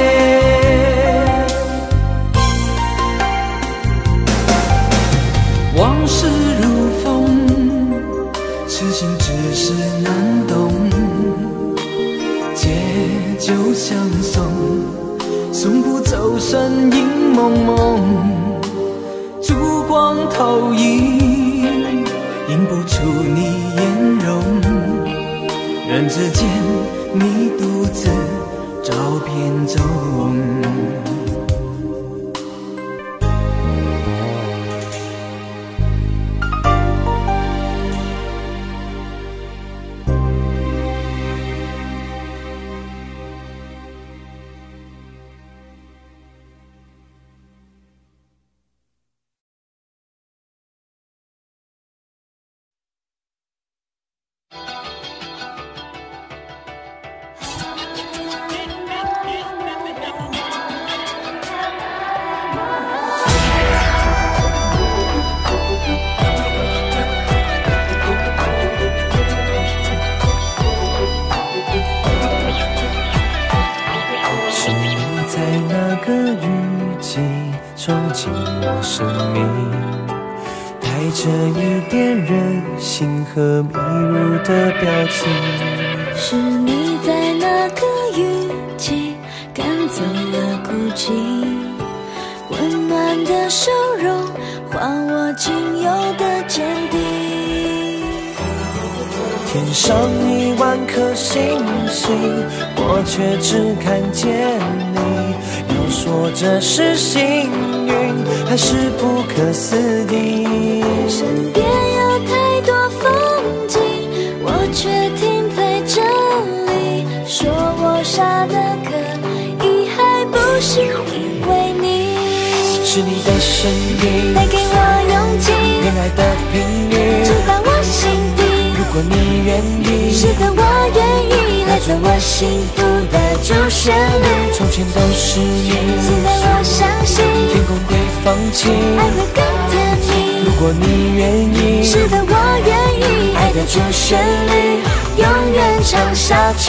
往事如风，痴心只是难懂。借酒相送，送不走身影蒙蒙。烛光投影，映不出你颜容。人之间，你独自照片中。 这一点任性和迷入的表情， 是你在那个雨季赶走了孤寂，温暖的笑容换我仅有的坚定。 天上一万颗星星，我却只看见你。要说这是幸运，还是不可思议？ 身边有太多风景，我却停在这里。说我傻得可以，还不是因为你。 是你的声音带给我勇气， 恋爱的频率直到我心底。 如果你愿意， 是的，我愿意，来自我幸福的主旋律。 从前都是你， 现在我相信天空会放晴， 爱会更甜蜜。 如果你愿意， 是的，我愿意，爱的主旋律永远唱下去。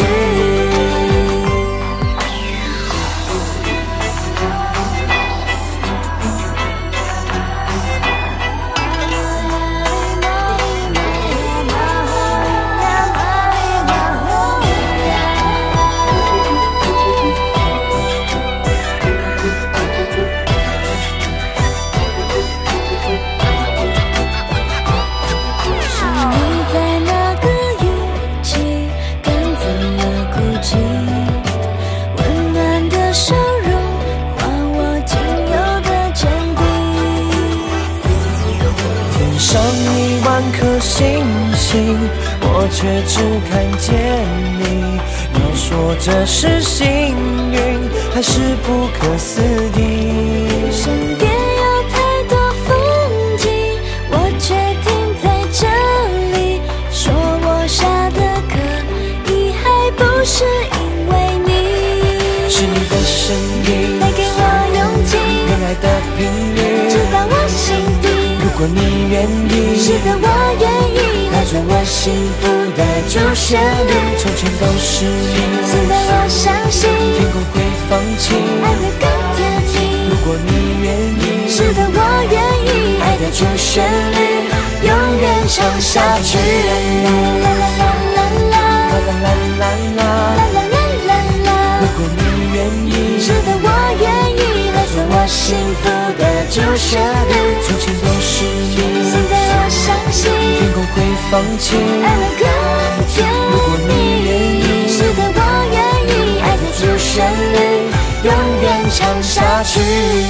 星星，我却只看见你。要说这是幸运，还是不可思议？ 身边有太多风景，我却停在这里。说我傻的可以，还不是因为你。 是你的声音带给我勇气， 恋爱的频率直到我心底。 如果你愿意， 是的，我愿意， 来自我幸福的主旋律。从前都是你， 现在我相信天空会放晴， 爱会更甜蜜。 如果你愿意， 是的，我愿意，爱的主旋律永远唱下去。啦啦啦啦啦啦啦啦啦啦啦啦啦。 如果你愿意， 是的，我愿意，来自我幸福的主旋律。 从前都是你， 现在我相信天空会放晴， 爱会更甜蜜。 如果你愿意， 是的，我愿意，爱的主旋律永远唱下去。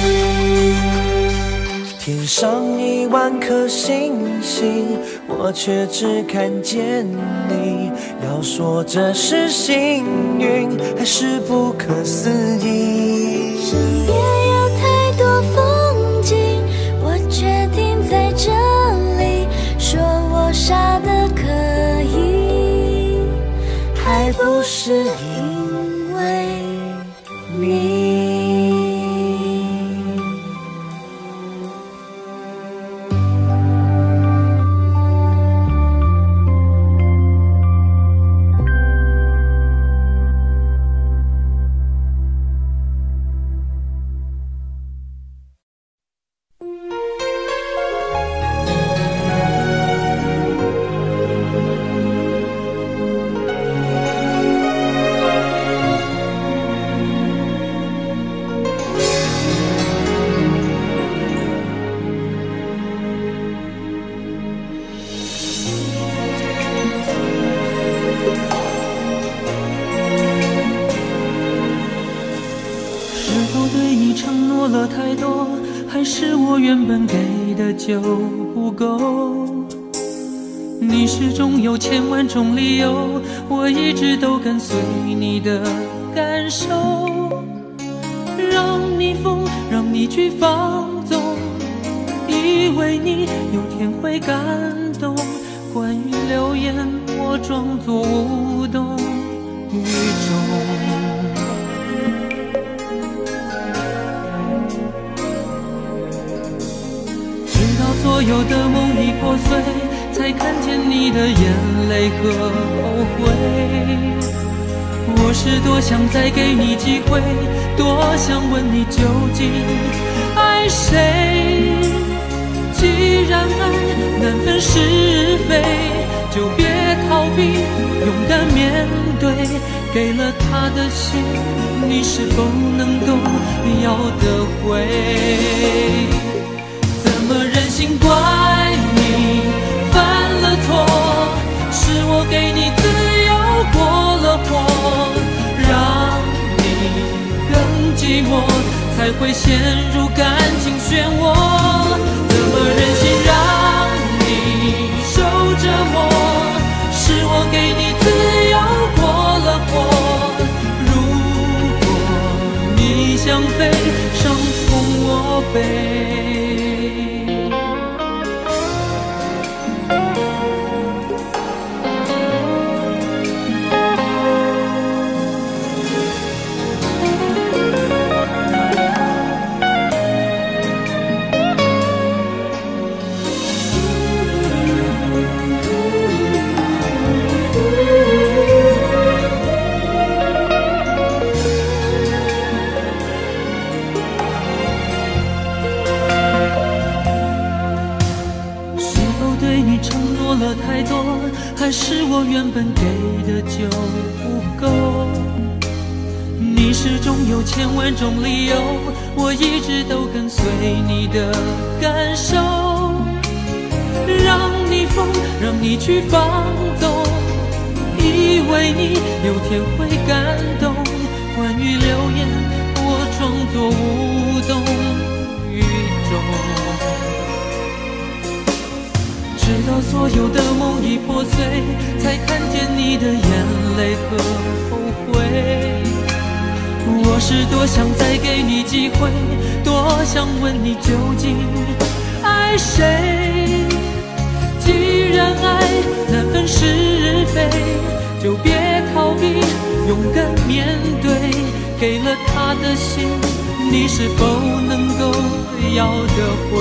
天上一万颗星星，我却只看见你。要说这是幸运，还是不可思议？ 身边有太多风景，我却停在这里。说我傻的可以，还不是因为你。 还是我原本给的就不够？你始终有千万种理由，我一直都跟随你的感受，让你疯，让你去放纵，以为你有天会感动。关于流言，我装作无动于衷。所有的梦已破碎，才看见你的眼泪和后悔。我是多想再给你机会，多想问你究竟爱谁。既然爱难分是非，就别逃避，勇敢面对。给了他的心，你是否能够要得回？怎么忍心怪你犯了错？是我给你自由过了火，让你更寂寞，才会陷入感情漩涡。怎么忍心让你受折磨？是我给你自由过了火。如果你想飞，伤痛我背。 了太多，还是我原本给的就不够？你始终有千万种理由，我一直都跟随你的感受，让你疯，让你去放纵，以为你有天会感动。关于流言，我装作无动于衷，直到所有的梦已破碎，才看见你的眼泪和后悔。我是多想再给你机会，多想问你究竟爱谁。既然爱难分是非，就别逃避，勇敢面对。给了他的心，你是否能够要得回？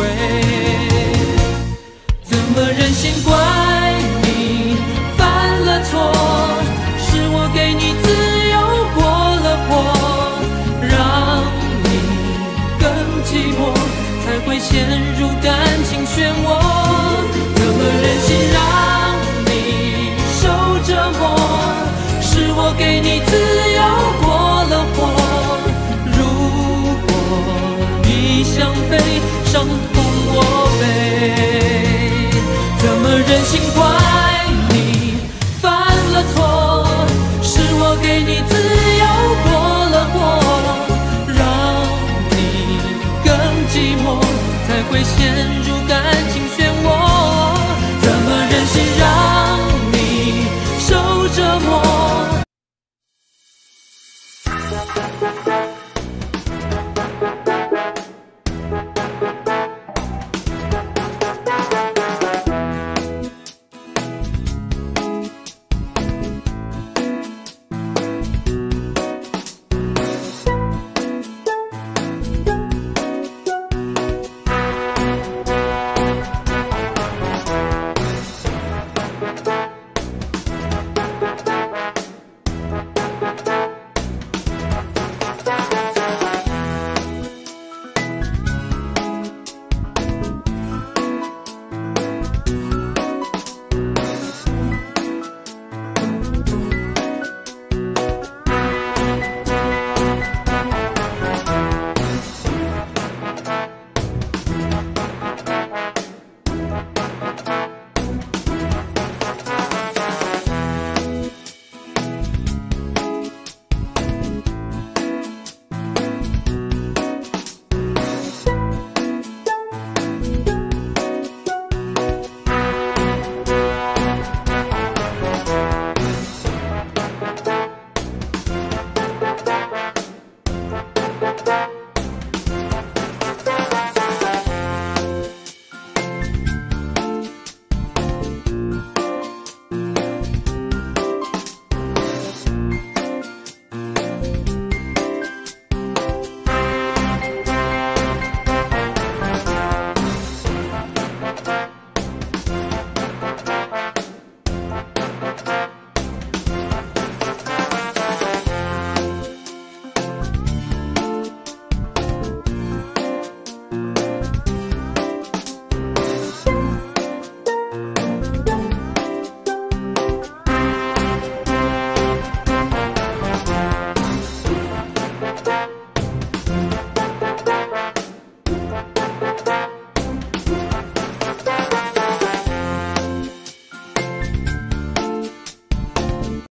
怎么忍心怪你犯了错？是我给你自由过了火，让你更寂寞，才会陷入感情漩涡。怎么忍心让你受折磨？是我给你自由过了火，如果你想飞，伤痛我背。怎么忍心怪你犯了错？是我给你自由过了火，让你更寂寞，才会陷入感情